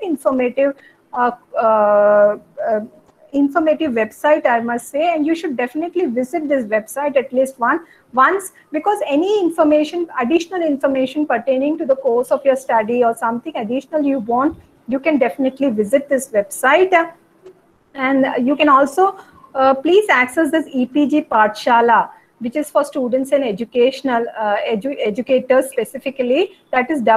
informative website, I must say, and you should definitely visit this website at least once, because any information, additional information pertaining to the course of your study or something additional you want, you can definitely visit this website. And you can also please access this EPG Pathshala, which is for students and educational educators specifically, that is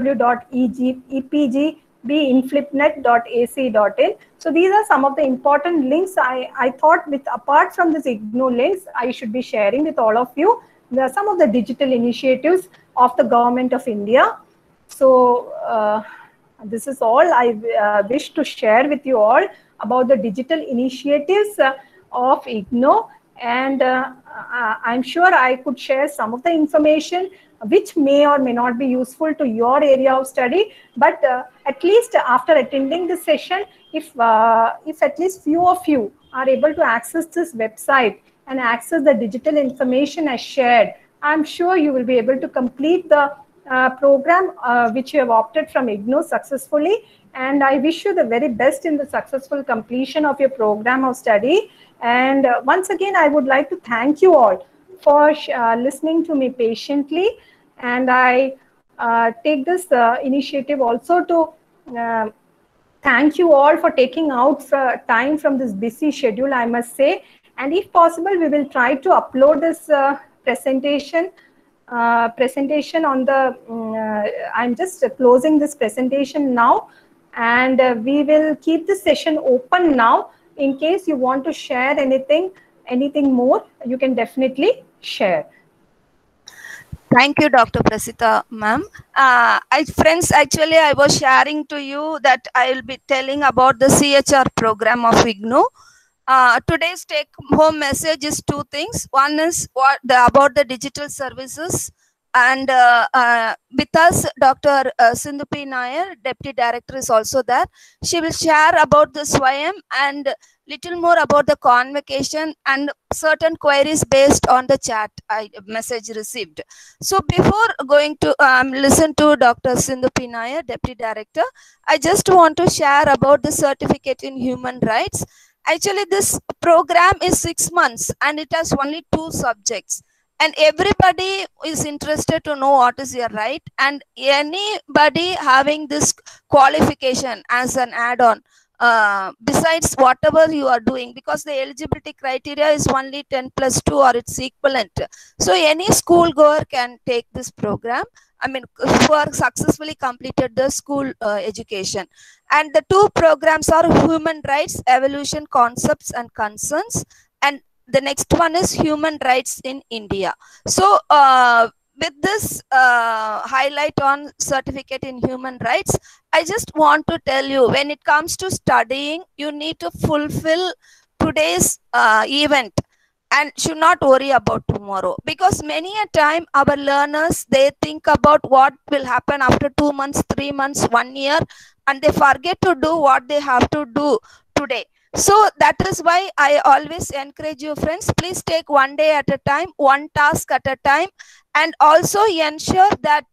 www.epgbeinflipnet.ac.in. So these are some of the important links I thought, with apart from this IGNOU links, I should be sharing with all of you. There are some of the digital initiatives of the Government of India. So this is all I wish to share with you all about the digital initiatives of IGNOU. And I'm sure I could share some of the information which may or may not be useful to your area of study, but at least after attending this session, if at least few of you are able to access this website and access the digital information as shared, I'm sure you will be able to complete the program which you have opted from IGNOU successfully. And I wish you the very best in the successful completion of your program of study. And once again, I would like to thank you all for listening to me patiently. And I take this initiative also to thank you all for taking out time from this busy schedule, I must say. And if possible, we will try to upload this presentation on the, I'm just closing this presentation now, and we will keep the session open now. In case you want to share anything more, you can definitely share.
Thank you, Dr. Prasita, ma'am. Friends, actually, I was sharing to you that I will be telling about the CHR program of IGNOU. Today's take-home message is two things. One is about the digital services, and with us, Dr. Sindhu P. Nair, Deputy Director, is also there. She will share about the SWAYAM and little more about the convocation and certain queries based on the chat message received. So before going to listen to Dr. Sindhu P. Nair, Deputy Director, I just want to share about the certificate in human rights. Actually, this program is 6 months and it has only 2 subjects. And everybody is interested to know what is your right, and anybody having this qualification as an add-on, besides whatever you are doing, because the eligibility criteria is only 10+2 or its equivalent. So any school goer can take this program. I mean, who are successfully completed the school education. And the 2 programs are Human Rights Evolution Concepts and Concerns, and the next one is Human Rights in India. So with this highlight on certificate in human rights, I just want to tell you, when it comes to studying, you need to fulfill today's event and should not worry about tomorrow, because many a time our learners, they think about what will happen after 2 months, 3 months, 1 year, and they forget to do what they have to do today. So that is why I always encourage you, friends, please take 1 day at a time, 1 task at a time, and also ensure that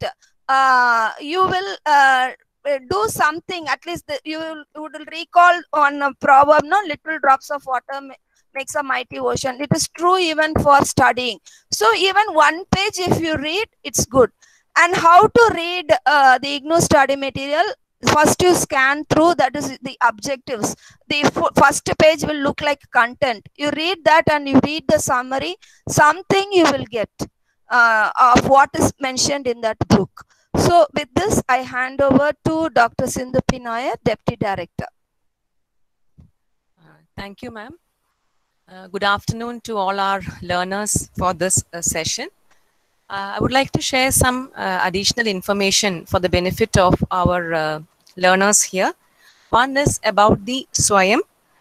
you will do something. At least you will recall on a proverb, no, little drops of water makes a mighty ocean. It is true even for studying. So even 1 page if you read, it's good. And how to read the IGNOU study material? First you scan through, that is the objectives. The first page will look like content. You read that and you read the summary, something you will get of what is mentioned in that book. So with this, I hand over to Dr. Sindhu P. Nair, Deputy Director.
Thank you, ma'am. Good afternoon to all our learners for this session. I would like to share some additional information for the benefit of our learners here. One is about the SWAYAM.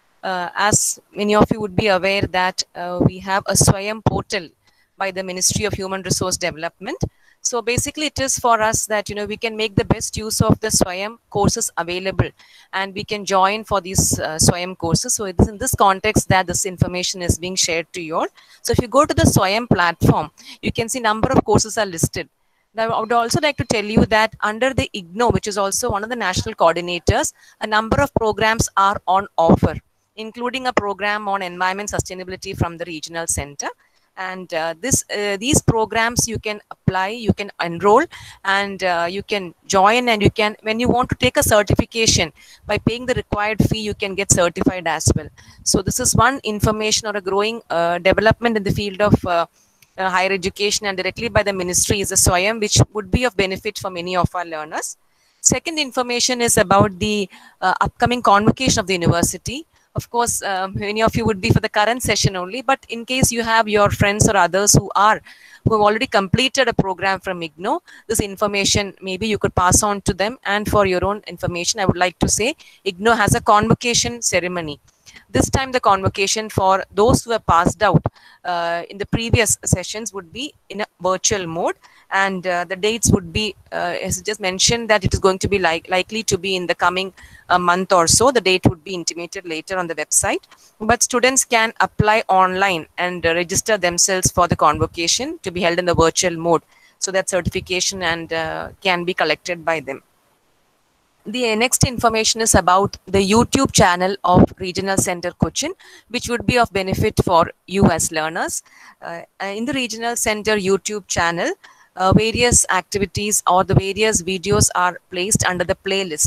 As many of you would be aware that we have a SWAYAM portal by the Ministry of Human Resource Development. So basically it is for us that, you know, we can make the best use of the SWAYAM courses available and we can join for these SWAYAM courses. So it is in this context that this information is being shared to you all. So if you go to the SWAYAM platform, you can see number of courses are listed. Now, I would also like to tell you that under the IGNOU, which is also one of the national coordinators, a number of programs are on offer, including a program on environment sustainability from the regional center. And these programs you can apply, you can enroll, and you can join, and you can, when you want to take a certification, by paying the required fee, you can get certified as well. So this is one information or a growing development in the field of higher education, and directly by the ministry is a SWAYAM, which would be of benefit for many of our learners. Second information is about the upcoming convocation of the university. Of course, many of you would be for the current session only, but in case you have your friends or others who have already completed a program from IGNOU, this information maybe you could pass on to them. And for your own information, I would like to say IGNOU has a convocation ceremony. This time the convocation for those who have passed out in the previous sessions would be in a virtual mode, and the dates would be, as just mentioned, that it is going to be likely to be in the coming month or so. The date would be intimated later on the website, but students can apply online and register themselves for the convocation to be held in the virtual mode, so that certification and can be collected by them. The next information is about the YouTube channel of Regional Center Cochin, which would be of benefit for you as learners. In the Regional Center YouTube channel, various activities or the various videos are placed under the playlist.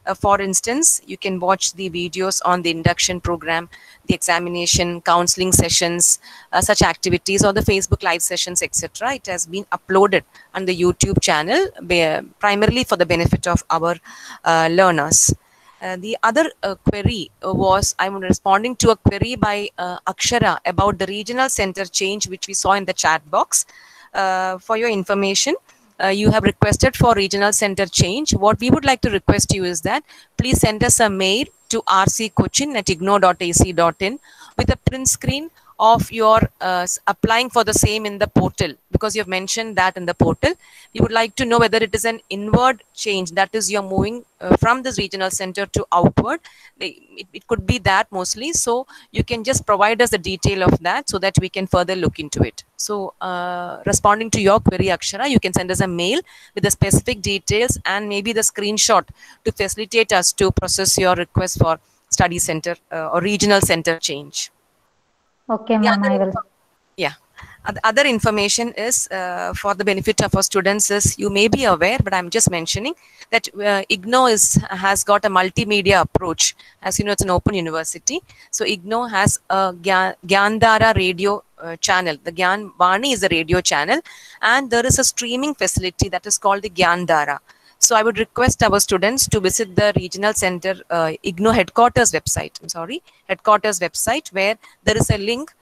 For instance, you can watch the videos on the induction program, the examination, counseling sessions, such activities, or the Facebook live sessions, etc. It has been uploaded on the YouTube channel primarily for the benefit of our learners. The other query was, I'm responding to a query by Akshara about the regional center change, which we saw in the chat box. For your information, you have requested for regional center change. What we would like to request you is that please send us a mail to rccochin@igno.ac.in with a print screen of your applying for the same in the portal, because you've mentioned that in the portal. We would like to know whether it is an inward change, that is you're moving from this regional center to outward. It could be that mostly, so you can just provide us the detail of that so that we can further look into it. So responding to your query, Akshara, you can send us a mail with the specific details and maybe the screenshot to facilitate us to process your request for study center or regional center change.
Okay, ma'am, I will.
Yeah. Other information is for the benefit of our students is, you may be aware, but I'm just mentioning that IGNO has got a multimedia approach. As you know, it's an open university. So IGNO has a Gyandhara radio channel. The Gyan Vani is a radio channel, and there is a streaming facility that is called the Gyandhara. So I would request our students to visit the regional center IGNO headquarters website. Headquarters website, where there is a link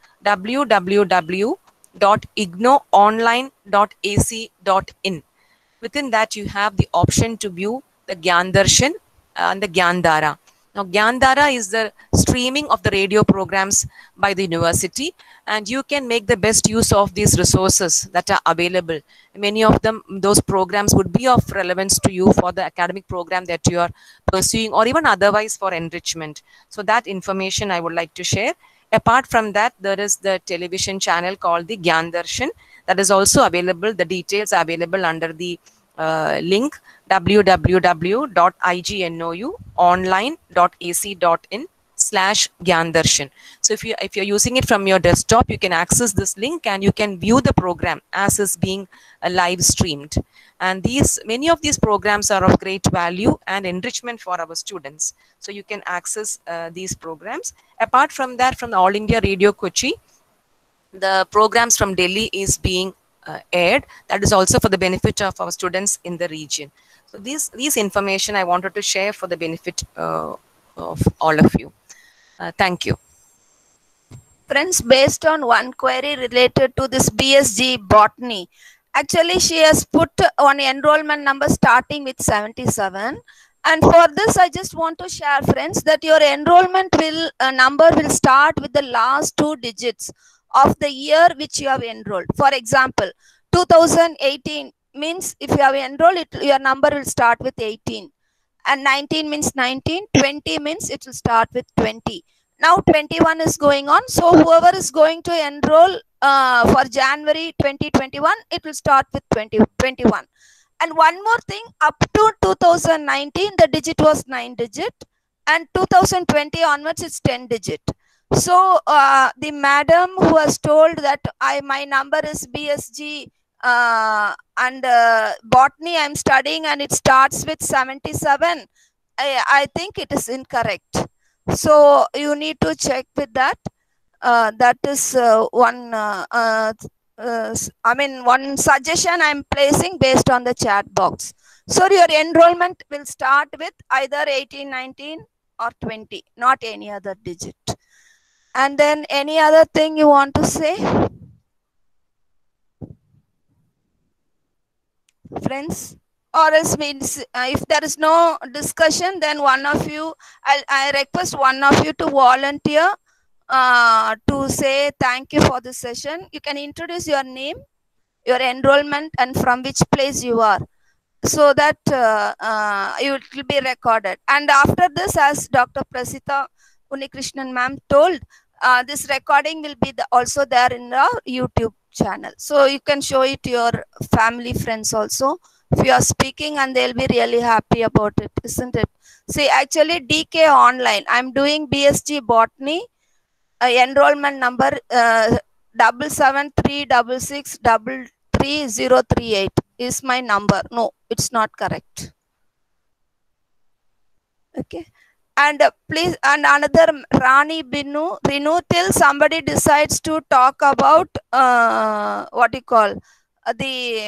www.ignoonline.ac.in. Within that, you have the option to view the Gyandarshan and the Gyandhara. Now, Gyandhara is the streaming of the radio programs by the university, and you can make the best use of these resources that are available. Many of them, those programs would be of relevance to you for the academic program that you are pursuing, or even otherwise for enrichment. So that information I would like to share. Apart from that, there is the television channel called the Gyandarshan that is also available. The details are available under the link www.ignoonline.ac.in/Gyandarshan. So if you're using it from your desktop, you can access this link and you can view the program as is being live streamed. And many of these programs are of great value and enrichment for our students. So you can access these programs. Apart from that, from the All India Radio Kochi, the programs from Delhi is being aired. That is also for the benefit of our students in the region. So these information I wanted to share for the benefit of all of you. Thank you.
Friends, based on one query related to this BSG botany, actually she has put on enrollment number starting with 77. And for this, I just want to share, friends, that your enrollment number will start with the last 2 digits of the year which you have enrolled. For example, 2018 means if you have enrolled, your number will start with 18. And 19 means 19, 20 means it will start with 20. Now 21 is going on. So whoever is going to enroll for January 2021, it will start with 21. And one more thing, up to 2019, the digit was 9 digit. And 2020 onwards, it's 10 digit. So the madam who has told that my number is BSG and botany I'm studying and it starts with 77, I think it is incorrect. So you need to check with that. That is one one suggestion I'm placing based on the chat box. So your enrollment will start with either 18, 19 or 20, not any other digit. And then any other thing you want to say? Friends? Or else means if there is no discussion, then one of you, I request one of you to volunteer to say thank you for this session. You can introduce your name, your enrollment, and from which place you are, so that it will be recorded. And after this, as Dr. Prasita Unikrishnan ma'am told, this recording will be also there in our YouTube channel. So you can show it to your family, friends also. If you are speaking, and they'll be really happy about it, isn't it? See, actually DK online, I'm doing BSG botany. Enrollment number 7736633038 is my number. No, it's not correct. Okay. And please, and another Rani Rinu, till somebody decides to talk about what you call the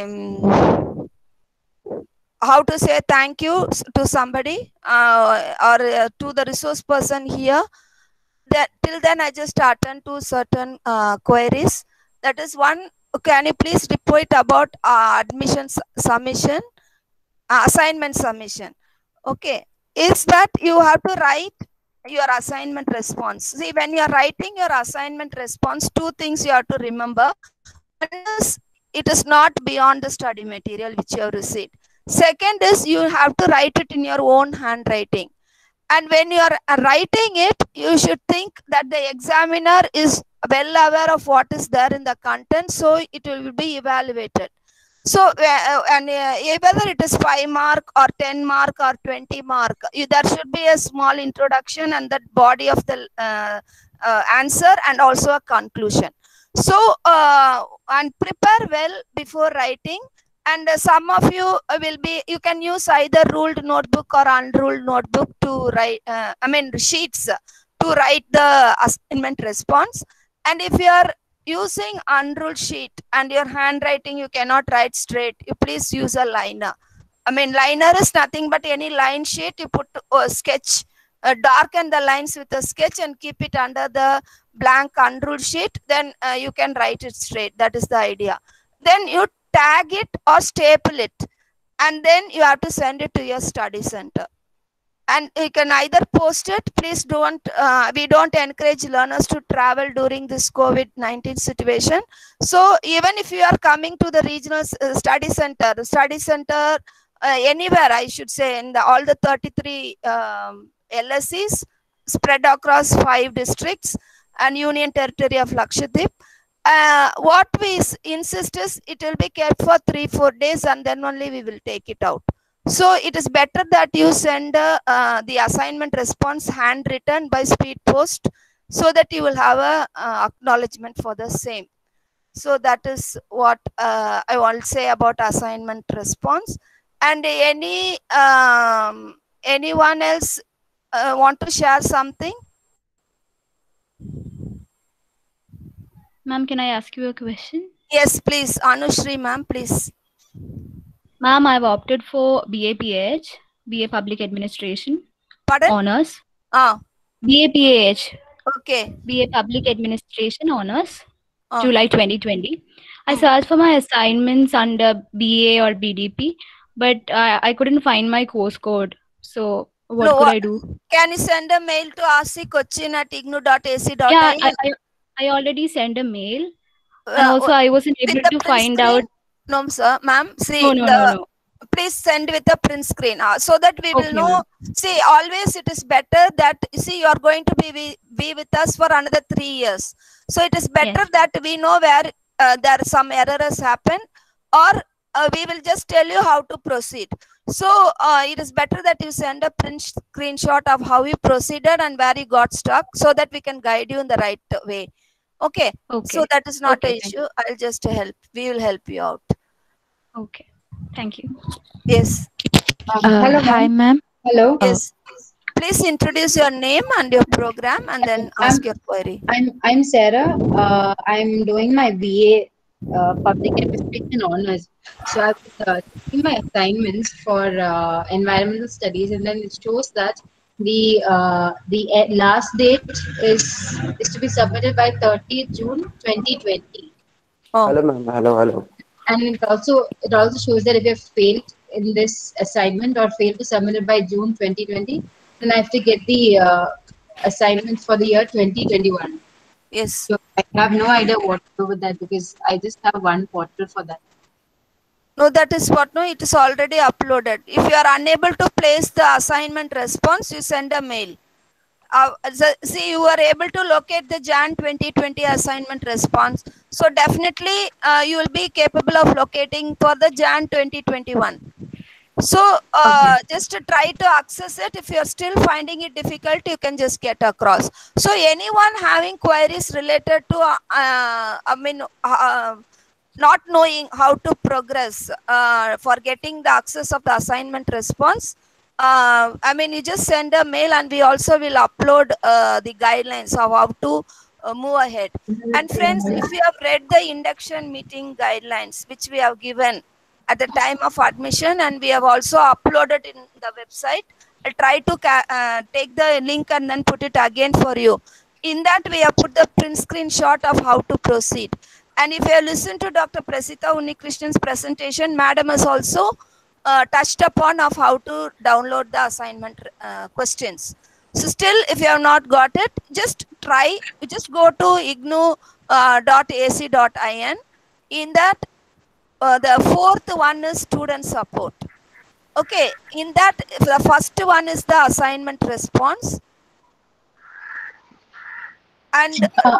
how to say thank you to somebody or to the resource person here. That till then I just attend to certain queries. That is one. Can you please report about admission submission, assignment submission? Okay, is that you have to write your assignment response. See, when you are writing your assignment response, two things you have to remember. One is it is not beyond the study material which you have received. Second is you have to write it in your own handwriting. And when you are writing it, you should think that the examiner is well aware of what is there in the content, so it will be evaluated. So, whether it is 5 mark or 10 mark or 20 mark, there should be a small introduction and that body of the answer and also a conclusion. So, and prepare well before writing. And some of you you can use either ruled notebook or unruled notebook to write, sheets to write the assignment response. And if you are using unruled sheet and your handwriting, you cannot write straight, you please use a liner. Liner is nothing but any line sheet, you put a sketch, darken the lines with a sketch and keep it under the blank unruled sheet, then you can write it straight. That is the idea. Then you tag it or staple it, and then you have to send it to your study center. And you can either post it. Please don't, we don't encourage learners to travel during this COVID-19 situation. So even if you are coming to the regional study center, anywhere, I should say, in all the 33 LSEs spread across 5 districts and Union Territory of Lakshadweep, what we insist is it will be kept for 3-4 days and then only we will take it out. So it is better that you send the assignment response handwritten by speed post, so that you will have a acknowledgement for the same. So that is what I will say about assignment response. And anyone else want to share something?
Ma'am, can I ask you a question?
Yes, please. Anushri, ma'am, please.
Ma'am, I've opted for BA-PAH, BA Public Administration.
Pardon?
Honors. BA-PAH.
Okay.
BA Public Administration Honors, July 2020. I searched for my assignments under BA or BDP, but I couldn't find my course code. So what could I do?
Can you send a mail to rccochin@ignou.ac.in?
Yeah, I already sent a mail. And also I wasn't able to find out.
No, sir, ma'am. See,
No.
Please send with a print screen so that we will know. See, always it is better that, see, you are going to be with us for another 3 years. So it is better that we know where there some error has happened, or we will just tell you how to proceed. So it is better that you send a print screenshot of how you proceeded and where you got stuck, so that we can guide you in the right way. Okay. So that is not an issue. I'll just help. We will help you out.
Okay. Thank you.
Yes.
Hello. Hi, ma'am. Hello.
Yes. Please introduce your name and your program, and then ask your query.
I'm Sarah. I'm doing my BA Public Administration Honors. So I was taking my assignments for environmental studies, and then it shows that the last date is to be submitted by 30th June 2020.
Hello, ma'am. Hello.
And it also shows that if you have failed in this assignment or failed to submit it by June 2020, then I have to get the assignments for the year 2021.
Yes.
So I have no idea what to do with that, because I just have one portal for that.
No, that is what. No, it is already uploaded. If you are unable to place the assignment response, you send a mail. See, you are able to locate the Jan 2020 assignment response. So definitely you will be capable of locating for the Jan 2021. So just to try to access it. If you are still finding it difficult, you can just get across. So anyone having queries related to, not knowing how to progress for getting the access of the assignment response, I mean, you just send a mail and we also will upload the guidelines of how to move ahead. And friends, if you have read the induction meeting guidelines, which we have given at the time of admission, and we have also uploaded in the website, I'll try to take the link and then put it again for you. In that, we have put the print screenshot of how to proceed. And if you listen to Dr. Prasita Unnikrishnan's presentation, Madam has also touched upon of how to download the assignment questions. So still, if you have not got it, just try. Just go to ignu.ac.in. In that, the fourth one is student support. Okay, in that, the first one is the assignment response. And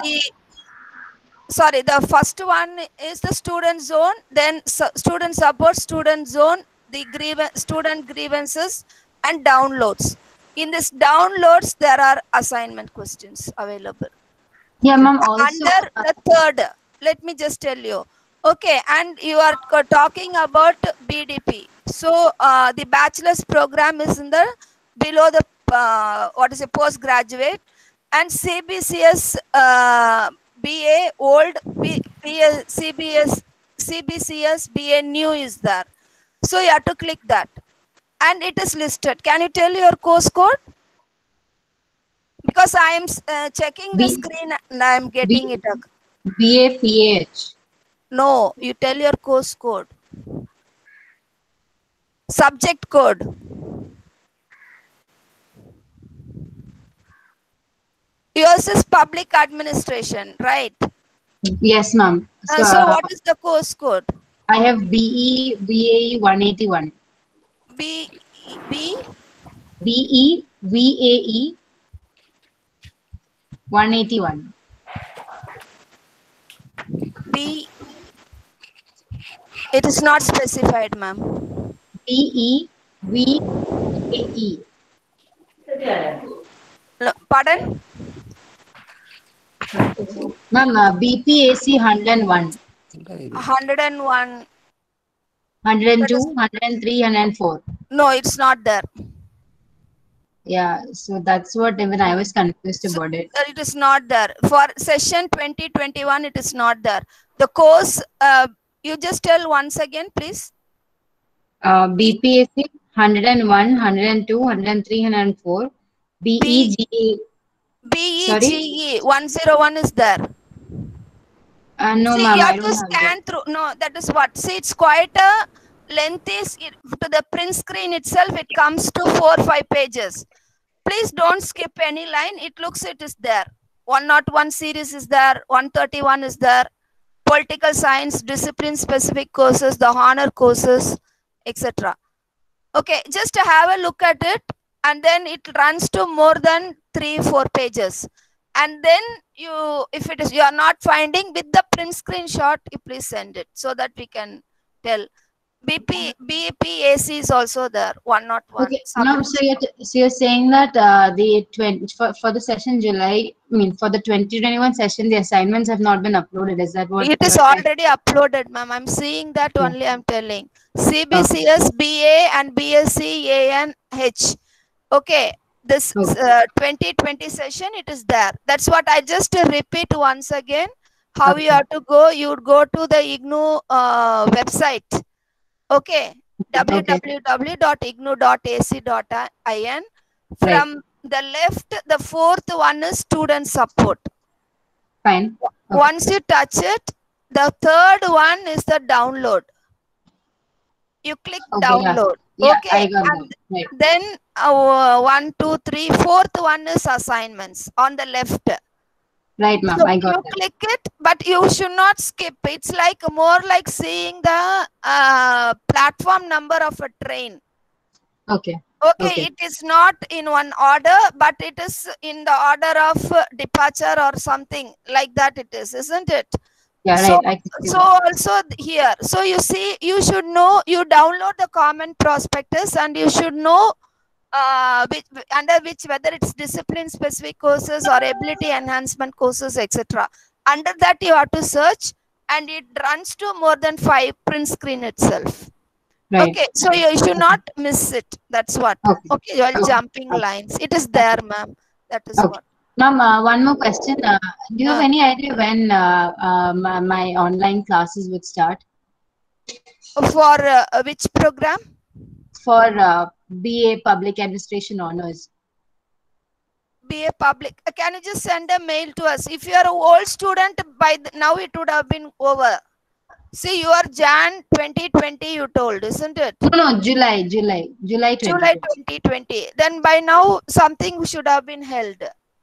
the first one is the student zone, then student support, student zone, the student grievances, and downloads. In this downloads, there are assignment questions available.
Yeah, ma'am. Also,
under the third, let me just tell you. Okay, and you are talking about BDP. So the bachelor's program is in the below the postgraduate, and CBCS BA old, CBCS BA new is there. So you have to click that. And it is listed. Can you tell your course code? Because I am checking the screen and I am getting it.
BAPH.
No, you tell your course code. Subject code. Yours is public administration, right?
Yes, ma'am.
So what is the course code?
I have BE 181.
BE
181.
It is not specified, ma'am.
BEVAE.
Pardon?
Ma'am, BPAC 101.
101.
102, 103, 104.
No, it's not there.
Yeah, so that's what even I was confused about it.
It is not there. For session 2021, it is not there. The course, you just tell once again, please.
BPAC 101, 102, 103, 104. BEGE.
BEGE 101 is there.
No,
see,
ma'am,
you
I
have
don't
to
have
scan
that.
through. No, that is what. See, it's quite a lengthy. To the print screen itself, it comes to 4 or 5 pages. Please don't skip any line. It looks it is there. 101 series is there. 131 is there. Political science, discipline specific courses, the honor courses, etc. Okay, just have a look at it, and then it runs to more than 3 or 4 pages. And then if it is you are not finding with the print screenshot, you please send it so that we can tell. BPAC is also there. 101.
Okay, no, so you're saying that for the session July, I mean for the 2021 session, the assignments have not been uploaded. Is that what?
It is already uploaded, ma'am. I'm seeing that only. I'm telling. CBCS BA and BSc ANH. Okay. This 2020 session, it is there. That's what I just repeat once again. How you have to go? You would go to the IGNOU website. Okay. www.ignou.ac.in. From the left, the fourth one is student support.
Fine.
Okay. Once you touch it, the third one is the download. You click download.
Yeah,
okay.
I got
And
right.
then 1, 2, 3, fourth one is assignments on the left.
Right, ma'am.
So
I got
you
that.
click it, but you should not skip. It's like more like seeing the platform number of a train.
Okay.
Okay, it is not in one order, but it is in the order of departure or something like that. It is, isn't it?
Yeah,
so,
right.
So also here, so you see, you should know. You download the common prospectus, and you should know under which whether it's discipline specific courses or ability enhancement courses, etc. Under that you have to search, and it runs to more than 5 print screen itself.
Right.
Okay, so you should not miss it. That's what. Okay, you are jumping lines. It is there, ma'am. That is what.
Ma'am, one more question. Do you have any idea when my online classes would start?
For which program?
For BA Public Administration Honors.
BA Public. Can you just send a mail to us? If you are an old student, by now it would have been over. See, you are Jan 2020, you told, isn't it?
No, July 2020.
July 2020. Then by now, something should have been held.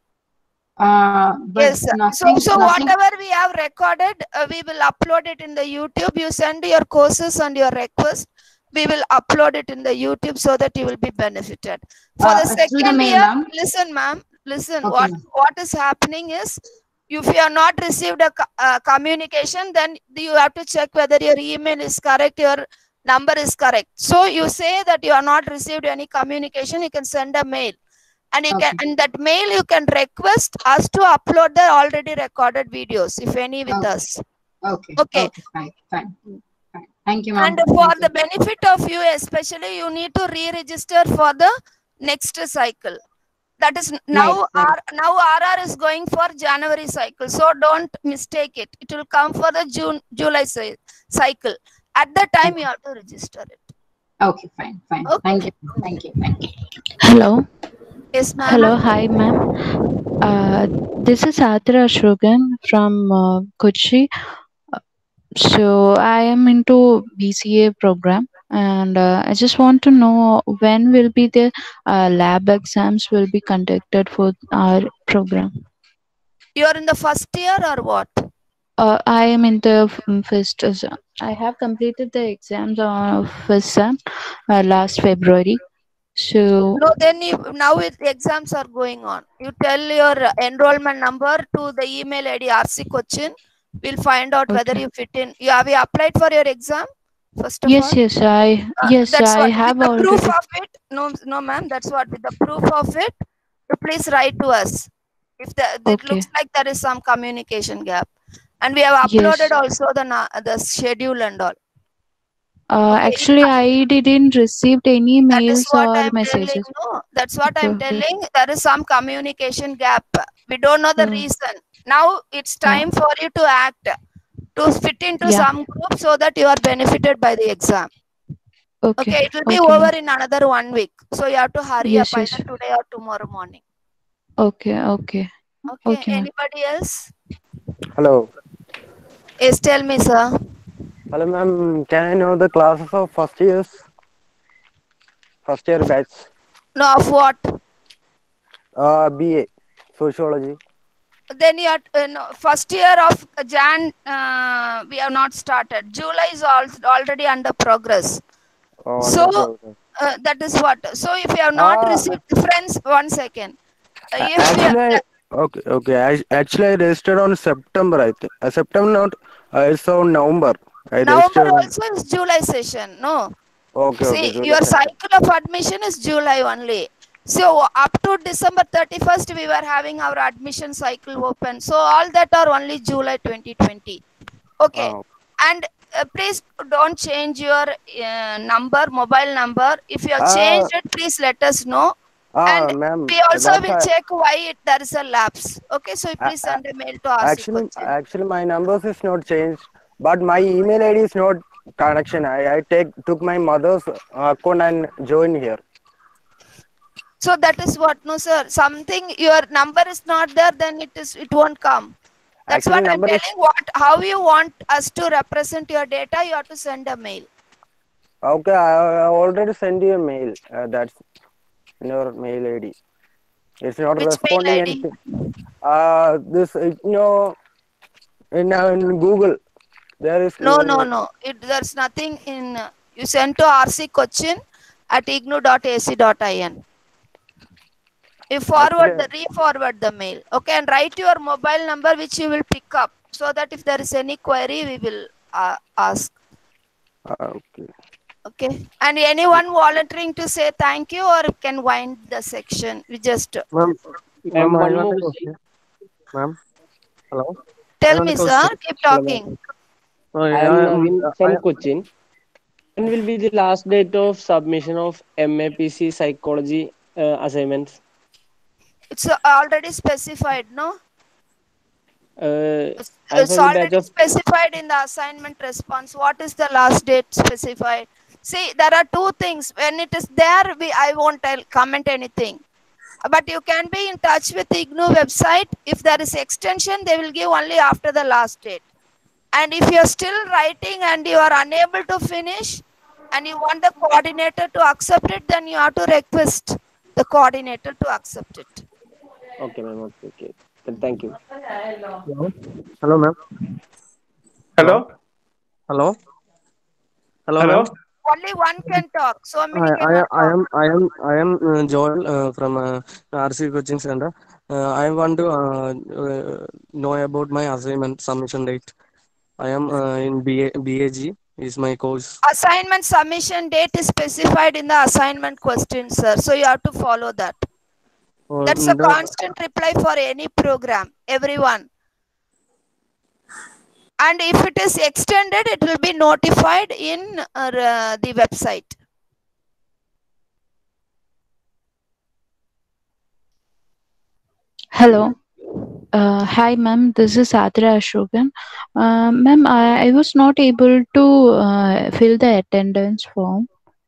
Yes. So whatever we have recorded, we will upload it in the YouTube. You send your courses and your request. We will upload it in the YouTube so that you will be benefited. For the second year, listen, ma'am. Listen,
okay.
What is happening is, if you are not received a communication, then you have to check whether your email is correct, your number is correct. So you say that you are not received any communication, you can send a mail. And you can, in that mail, you can request us to upload the already recorded videos, if any, with us.
Okay. Fine. Thank you, ma'am.
And for the benefit of you, especially, you need to re-register for the next cycle. That is now. Now RR is going for January cycle, so don't mistake it. It will come for the July cycle. At that time, you have to register it.
Okay, fine. Okay. Thank you.
Hello.
Yes, ma'am.
Hello, hi, ma'am. This is Adra Ashrogan from Kochi. So I am into BCA program, and I just want to know when will be the lab exams will be conducted for our program.
You are in the first year or what?
I am in the first. I have completed the exams of first sem last February. So
no, then now exams are going on. You tell your enrollment number to the email ID RC Cochin. We'll find out whether you fit in. Have you applied for your exam? First of all?
Yes, I have already.
Proof of it. No, ma'am. That's what. With the proof of it, please write to us. If it looks like there is some communication gap, and we have uploaded also the schedule and all.
Actually, I didn't receive any mails or messages.
That's what I'm telling. There is some communication gap. We don't know the reason. Now it's time for you to act, to fit into some group so that you are benefited by the exam. Okay, it will be over in another 1 week. So you have to hurry up either today or tomorrow morning.
Okay.
Anybody else?
Hello.
Yes, tell me, sir.
Hello, ma'am. Can I know the classes of first year batch?
No, of what?
BA, Sociology.
Then you are first year of Jan, we have not started. July is already under progress. So that is what. So if you have not received, friends, 1 second.
Okay. Actually, I registered on September, I think. September, not. It's on November.
November also is July session. No.
Okay.
Your cycle of admission is July only. So up to December 31st, we were having our admission cycle open. So all that are only July 2020. Okay. And please don't change your mobile number. If you have changed it, please let us know. And we also will check why there is a lapse. Okay. So please send a mail to us.
Actually, my numbers is not changed, but my email ID is not connection. I took my mother's account and joined here.
So that is what, no sir, something, your number is not there, then it won't come. That's actually, what I'm telling. How you want us to represent your data, you have to send a mail.
Okay, I already sent you a mail. That's your mail ID. It's not
which
responding
mail ID?
Anything. This, in Google, there is
no. There's nothing in. You send to rccochin@ignou.ac.in. You re-forward the mail. Okay, and write your mobile number which you will pick up, so that if there is any query, we will ask. Okay. And anyone volunteering to say thank you, or can wind the section? We just.
Ma'am, hello.
Tell me, sir. Keep talking.
I am from Cochin. When will be the last date of submission of MAPC psychology assignments?
It's already specified, no?
I'm
It's
from the batch
already
of.
specified in the assignment response. What is the last date specified? See, there are two things. When it is there, I won't comment anything. But you can be in touch with the IGNOU website. If there is extension, they will give only after the last date. And if you are still writing and you are unable to finish and you want the coordinator to accept it, then you have to request the coordinator to accept it.
Okay, ma'am. Okay. Then thank you.
Hello. Hello, ma'am.
Hello.
Hello. Hello,
Hello.
ma'am.
Only one can talk. So many cannot talk.
I am Joel from RC Coaching Center. I want to know about my assignment submission date. I am in BAG is my course.
Assignment submission date is specified in the assignment question, sir. So you have to follow that. That's a constant reply for any program, everyone. And if it is extended, it will be notified in the website.
Hello. Hi, ma'am. This is Sadra Ashokan. Ma'am, I was not able to fill the attendance form.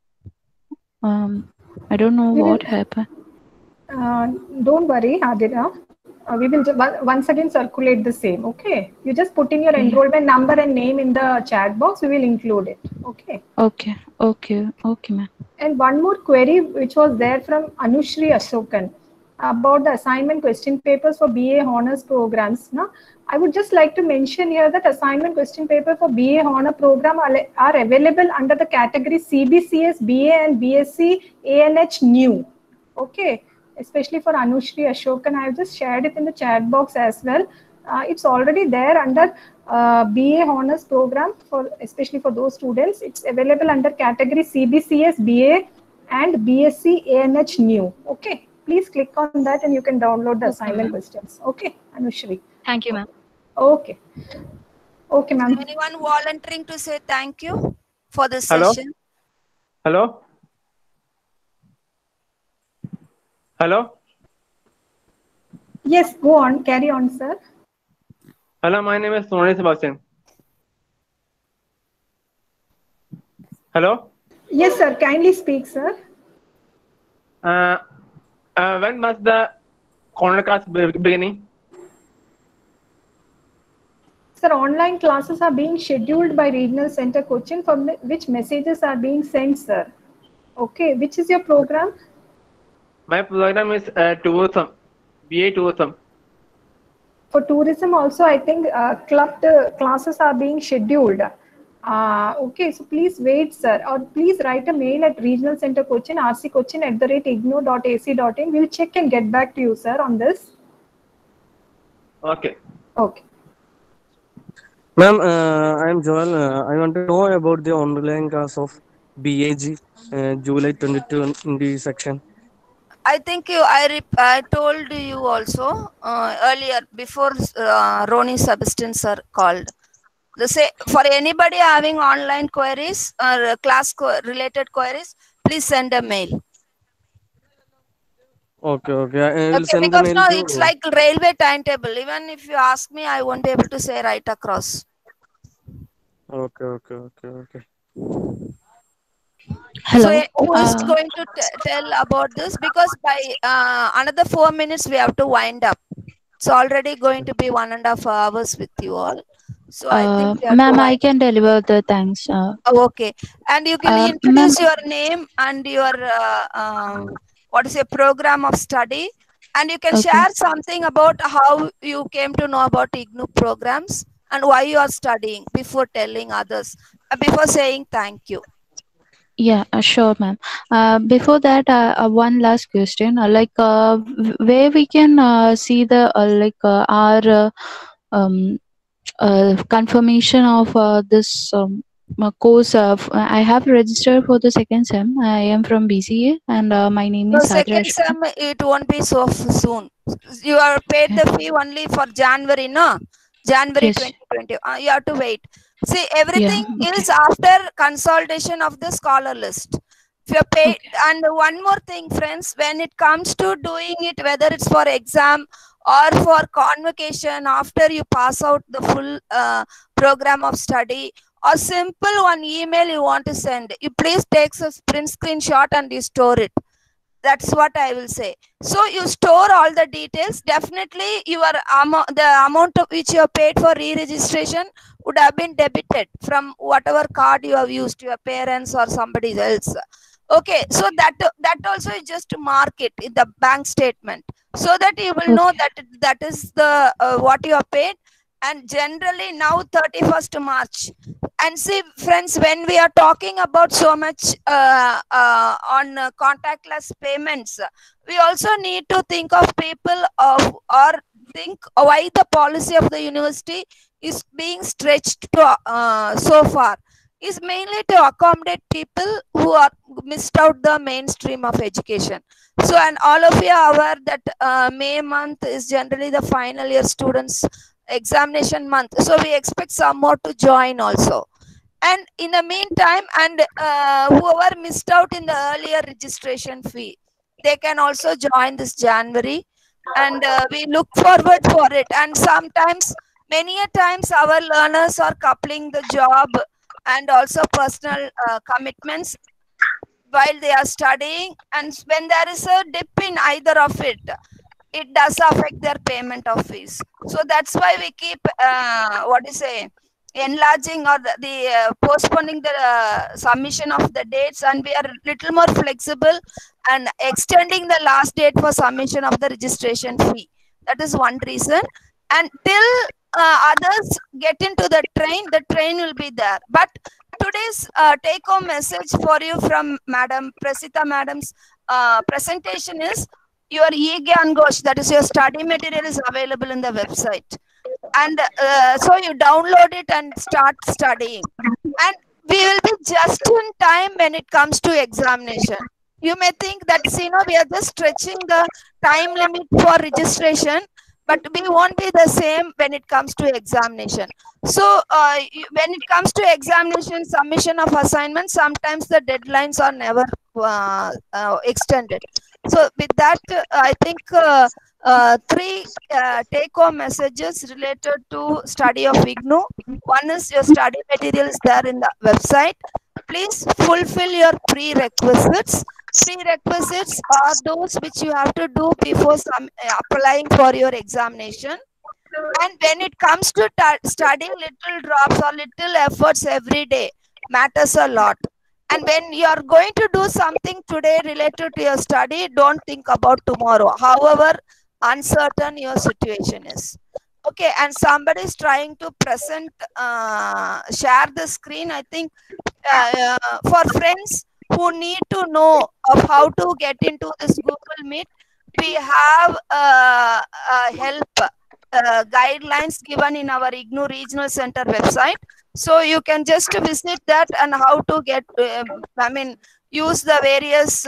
I don't know what happened.
Don't worry, Adira. We will once again circulate the same. Okay. You just put in your enrollment number and name in the chat box. We will include it. Okay.
Okay, ma'am.
And one more query which was there from Anushri Ashokan about the assignment question papers for BA Honors programs. Now, I would just like to mention here that assignment question paper for BA Honor program are available under the category CBCS, BA and BSc ANH new. Okay. Especially for Anushri Ashokan, I have just shared it in the chat box as well. It's already there under BA Honors program especially for those students. It's available under category CBCS, BA and BSc ANH new. Okay, please click on that and you can download the assignment questions. Okay, Anushri.
Thank you, ma'am.
Okay. Okay, ma'am.
Anyone volunteering to say thank you for this
Hello?
session?
Hello. Hello.
Yes, go on. Carry on, sir.
Hello, my name is Sonali Sebastian. Hello.
Yes, sir. Kindly speak, sir.
When must the corner class beginning?
Sir, online classes are being scheduled by Regional Center Cochin, from which messages are being sent, sir. Okay, which is your program?
My program is tourism, BA tourism.
For tourism also, I think clubbed classes are being scheduled. Okay, so please wait, sir, or please write a mail at Regional Center Cochin, rccochin@ignou.ac.in. We'll check and get back to you, sir, on this.
Okay.
Okay.
Ma'am, I am Joel. I want to know about the online class of BAG July 2020 section.
I think I told you also earlier before Roni Substance sir called. For anybody having online queries or class related queries, please send a mail.
Okay. I will send the
Because
mail
now
to.
it's like railway timetable. Even if you ask me, I won't be able to say right across.
Okay.
Hello.
So who is going to tell about this? Because by another 4 minutes we have to wind up. It's already going to be 1.5 hours with you all. So I think
ma'am, I can deliver the thanks.
Okay, and you can introduce your name and your what is your program of study, and you can share something about how you came to know about IGNOU programs and why you are studying before telling others, before saying thank you.
Yeah, sure, ma'am. Before that, one last question. Where we can see the our confirmation of this course. I have registered for the second sem. I am from BCA, and my name is Sadra
Second
Ashwin.
sem, it won't be so soon. You are paid the fee only for January, no? January
Yes.
2020. You have to wait. See, everything
okay.
is after consolidation of the scholar list. If you're paid, and one more thing, friends, when it comes to doing it, whether it's for exam or for convocation after you pass out the full program of study, or simple one email you want to send, you please take a print screenshot and you store it. That's what I will say. So you store all the details. Definitely your the amount of which you have paid for re-registration would have been debited from whatever card you have used, your parents or somebody else. Okay, so that also is just to mark it in the bank statement, so that you will know that that is the what you have paid. And generally now 31st March. And see, friends, when we are talking about so much on contactless payments, we also need to think of people or think why the policy of the university is being stretched to, so far, is mainly to accommodate people who are missed out the mainstream of education. So, and all of you are aware that May month is generally the final year students examination month. So we expect some more to join also. And in the meantime, and whoever missed out in the earlier registration fee, they can also join this January. And we look forward for it. And sometimes, many a times, our learners are coupling the job and also personal commitments while they are studying. And when there is a dip in either of it, it does affect their payment of fees. So that's why we keep enlarging or the postponing the submission of the dates, and we are a little more flexible and extending the last date for submission of the registration fee. That is one reason. And till others get into the train will be there. But today's take-home message for you from Madam Prasita Madam's presentation is your e-Gyan Ghosh, that is your study material, is available in the website. And so you download it and start studying. And we will be just in time when it comes to examination. You may think that, we are just stretching the time limit for registration, but we won't be the same when it comes to examination. So when it comes to examination, submission of assignments, sometimes the deadlines are never extended. So with that, I think three take-home messages related to study of IGNOU. One is your study material is there in the website. Please fulfill your prerequisites. Prerequisites are those which you have to do before applying for your examination. And when it comes to studying, little drops or little efforts every day matters a lot. And when you are going to do something today related to your study, don't think about tomorrow, however uncertain your situation is. Okay, and somebody is trying to share the screen. I think for friends who need to know of how to get into this Google Meet, we have help guidelines given in our IGNOU Regional Center website. So you can just visit that and how to get, use the various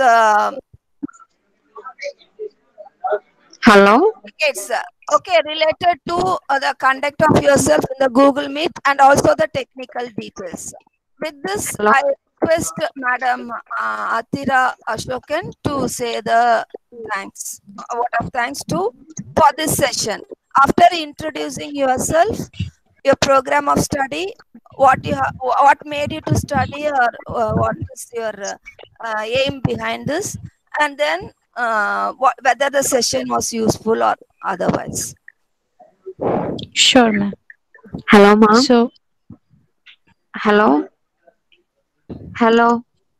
Hello?
It's related to the conduct of yourself in the Google Meet and also the technical details. With this, I request Madam Atira Ashokan to say the thanks. A word of thanks for this session. After introducing yourself, your program of study, what made you to study, or what is your aim behind this, and then whether the session was useful or otherwise.
Sure, ma'am.
Hello, ma'am.
So,
hello. Hello.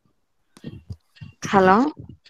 Hello.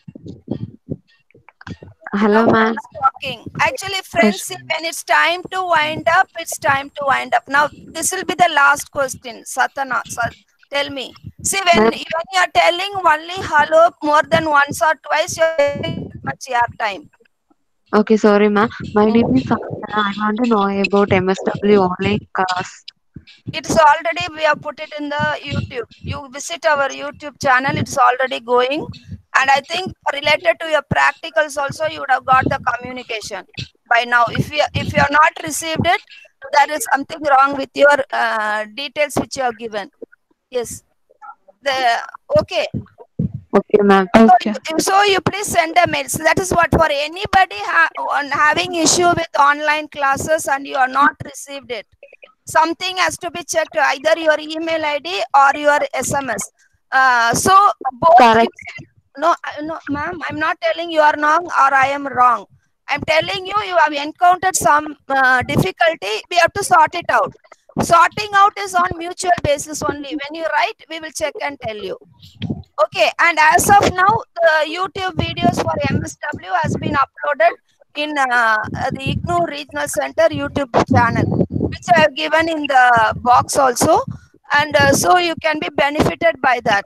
Hello, ma'am.
Talking. Actually, friends, when it's time to wind up, it's time to wind up. Now, this will be the last question. Satana, tell me. See, when you are telling only hello more than once or twice, you're taking much your time.
Okay, sorry, ma'am. My name is Satana. I want to know about MSW online class.
It's already, we have put it in the YouTube. You visit our YouTube channel, it's already going. And I think related to your practicals also, you would have got the communication by now. If you have not received it, there is something wrong with your details which you have given. Yes. Okay.
Okay, ma'am.
So you please send a mail. So that is what for anybody having issue with online classes and you are not received it. Something has to be checked, either your email ID or your SMS. So both.
Correct.
No, ma'am, I'm not telling you are wrong or I am wrong. I'm telling you, you have encountered some difficulty. We have to sort it out. Sorting out is on mutual basis only. When you write, we will check and tell you. Okay, and as of now, the YouTube videos for MSW has been uploaded in the IGNOU Regional Center YouTube channel, which I have given in the box also, and so you can be benefited by that.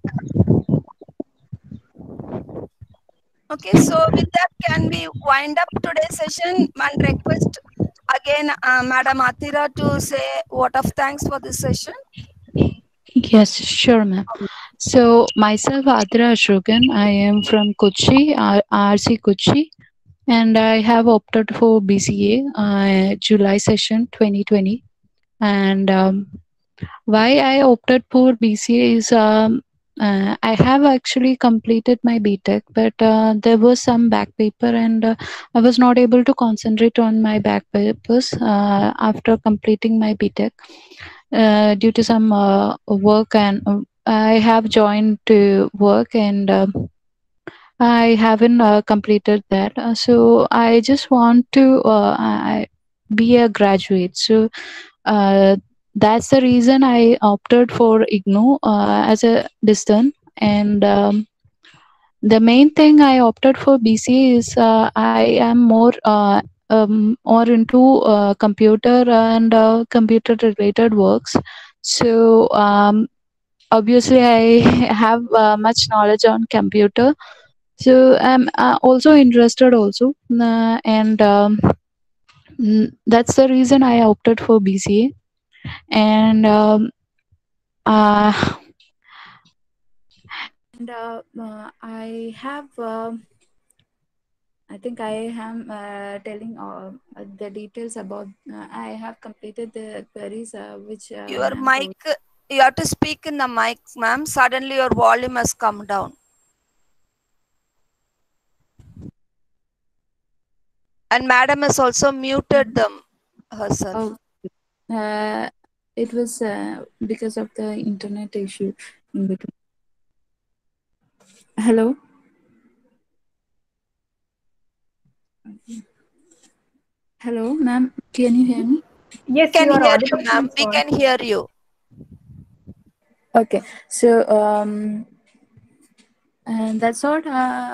Okay, so with that, can we wind up today's session and request again Madam Athira to say word of thanks for this session?
Yes, sure, ma'am. So myself, Athira Ashrogan, I am from Kochi, RC Kochi, and I have opted for BCA July session 2020. And why I opted for BCA is I have actually completed my BTech, but there was some back paper, and I was not able to concentrate on my back papers after completing my BTech due to some work, and I have joined to work, and I haven't completed that. So I just want to be a graduate. So that's the reason I opted for IGNOU as a distance. And the main thing I opted for BCA is I am more into computer and computer related works. So obviously I have much knowledge on computer. So I'm also interested also, and that's the reason I opted for BCA. And I have I think I am telling the details about I have completed the queries which
your mic, you have to speak in the mic, ma'am. Suddenly your volume has come down. And madam has also muted them herself.
It was because of the internet issue in between. Hello. Hello, ma'am. Can you hear me?
Yes,
we can
you are
hear
audible.
you, ma'am. We can hear you.
Okay, so and that's what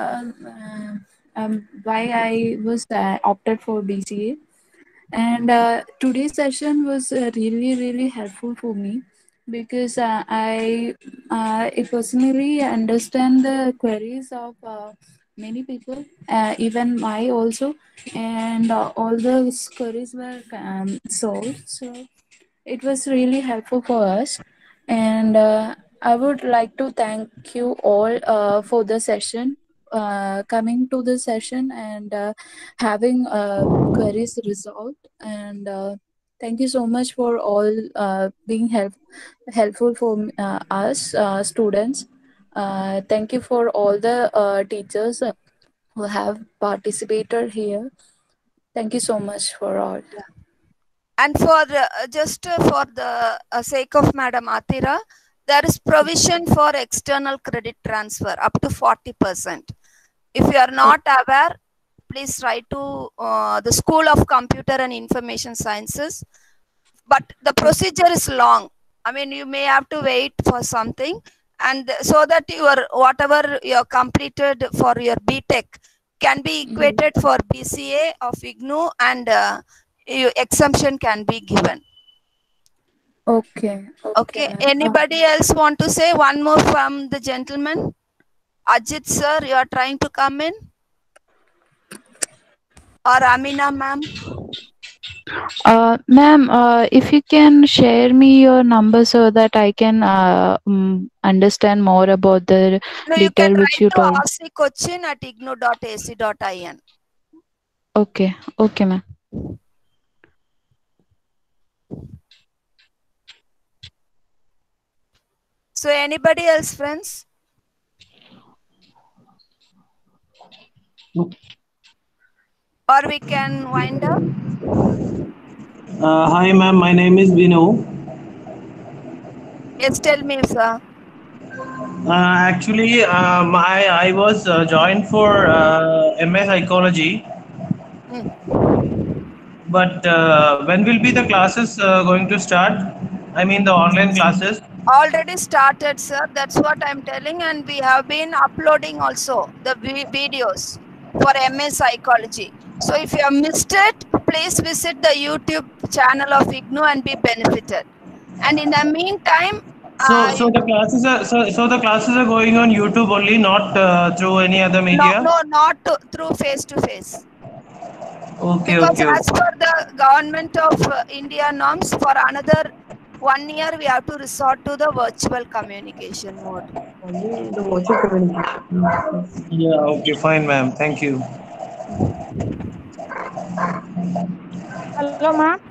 why I was opted for BCA, and today's session was really helpful for me because I personally understand the queries of many people, even I also, and all the queries were solved. So it was really helpful for us, and I would like to thank you all for the session, coming to the session and having queries resolved. And thank you so much for all being helpful for us students. Thank you for all the teachers who have participated here. Thank you so much for all.
And for just for the sake of Madam Athira, there is provision for external credit transfer up to 40%. If you are not aware, please write to the School of Computer and Information Sciences. But the procedure is long. I mean, you may have to wait for something, and so that your whatever you have completed for your BTech can be equated for BCA of IGNOU, and exemption can be given.
Okay.
Okay. Anybody else want to say one more from the gentleman? Ajit sir, you are trying to come in? Or Amina ma'am?
Ma'am, if you can share me your number so that I can understand more about the detail which you told.
rccochin@ignou.ac.in.
Okay, okay, ma'am.
So anybody else, friends? Or we can wind up.
Hi, ma'am. My name is Binu.
Yes, tell me, sir.
Actually, I was joined for MA Psychology. But when will be the classes going to start? I mean the online classes.
Already started, sir. That's what I'm telling, and we have been uploading also the videos for MA Psychology. So if you have missed it, please visit the YouTube channel of IGNOU and be benefited. And in the meantime,
So the classes are so the classes are going on YouTube only, not through any other media.
no, not through face to face.
Okay,
Because
okay.
as per the government of India norms, for another 1 year we have to resort to the virtual communication mode.
Yeah, okay, fine, ma'am. Thank you.
Hello, ma'am.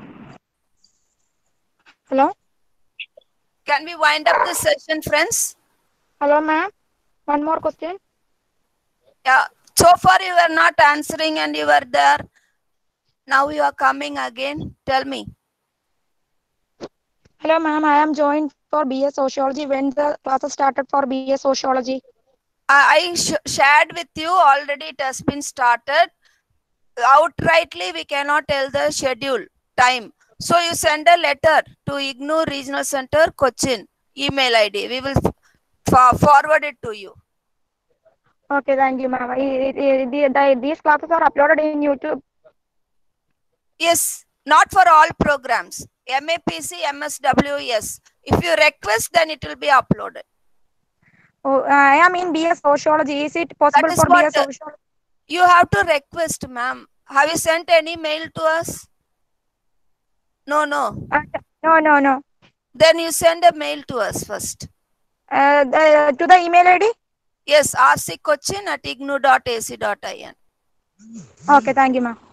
Hello.
Can we wind up the session, friends?
Hello, ma'am. One more question.
Yeah. So far you were not answering and you were there. Now you are coming again. Tell me.
Hello, ma'am. I am joined for BA Sociology. When the classes started for BA Sociology?
I shared with you already. It has been started. Outrightly, we cannot tell the schedule time. So you send a letter to IGNOU Regional Center, Cochin, email ID. We will forward it to you.
Okay, thank you, ma'am. These classes are uploaded in YouTube.
Yes, not for all programs. MAPC, MSW, yes. If you request, then it will be uploaded.
Oh, I am in BA Sociology. Is it possible for BA Sociology?
You have to request, ma'am. Have you sent any mail to us? No.
No.
Then you send a mail to us first.
To the email ID?
Yes, rccochin@ignou.ac.in.
Okay, thank you, ma'am.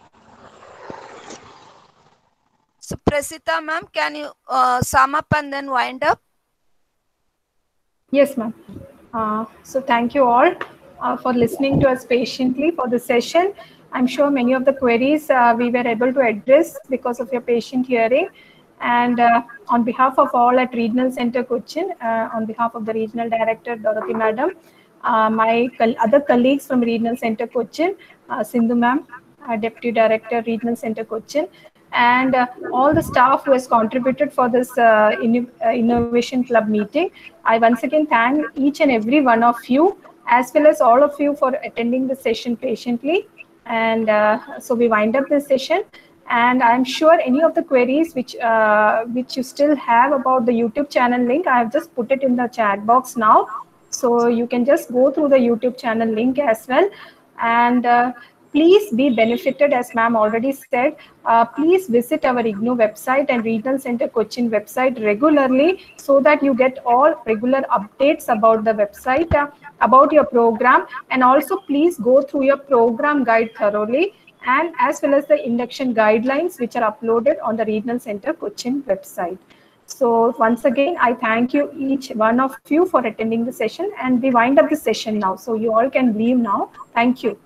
So, Prasita, ma'am, can you sum up and then wind up?
Yes, ma'am. So thank you all for listening to us patiently for the session. I'm sure many of the queries we were able to address because of your patient hearing. And on behalf of all at Regional Center Cochin, on behalf of the Regional Director, Dorothy Madam, my other colleagues from Regional Center Cochin, Sindhu ma'am, Deputy Director, Regional Center Cochin, and all the staff who has contributed for this Innovation Club meeting. I once again thank each and every one of you, as well as all of you for attending the session patiently. And so we wind up this session. And I'm sure any of the queries which you still have about the YouTube channel link, I have just put it in the chat box now. So you can just go through the YouTube channel link as well. And please be benefited, as ma'am already said. Please visit our IGNOU website and Regional Center Cochin website regularly so that you get all regular updates about the website, about your program. And also please go through your program guide thoroughly, and as well as the induction guidelines which are uploaded on the Regional Center Cochin website. So once again, I thank you, each one of you, for attending the session, and we wind up the session now. So you all can leave now. Thank you.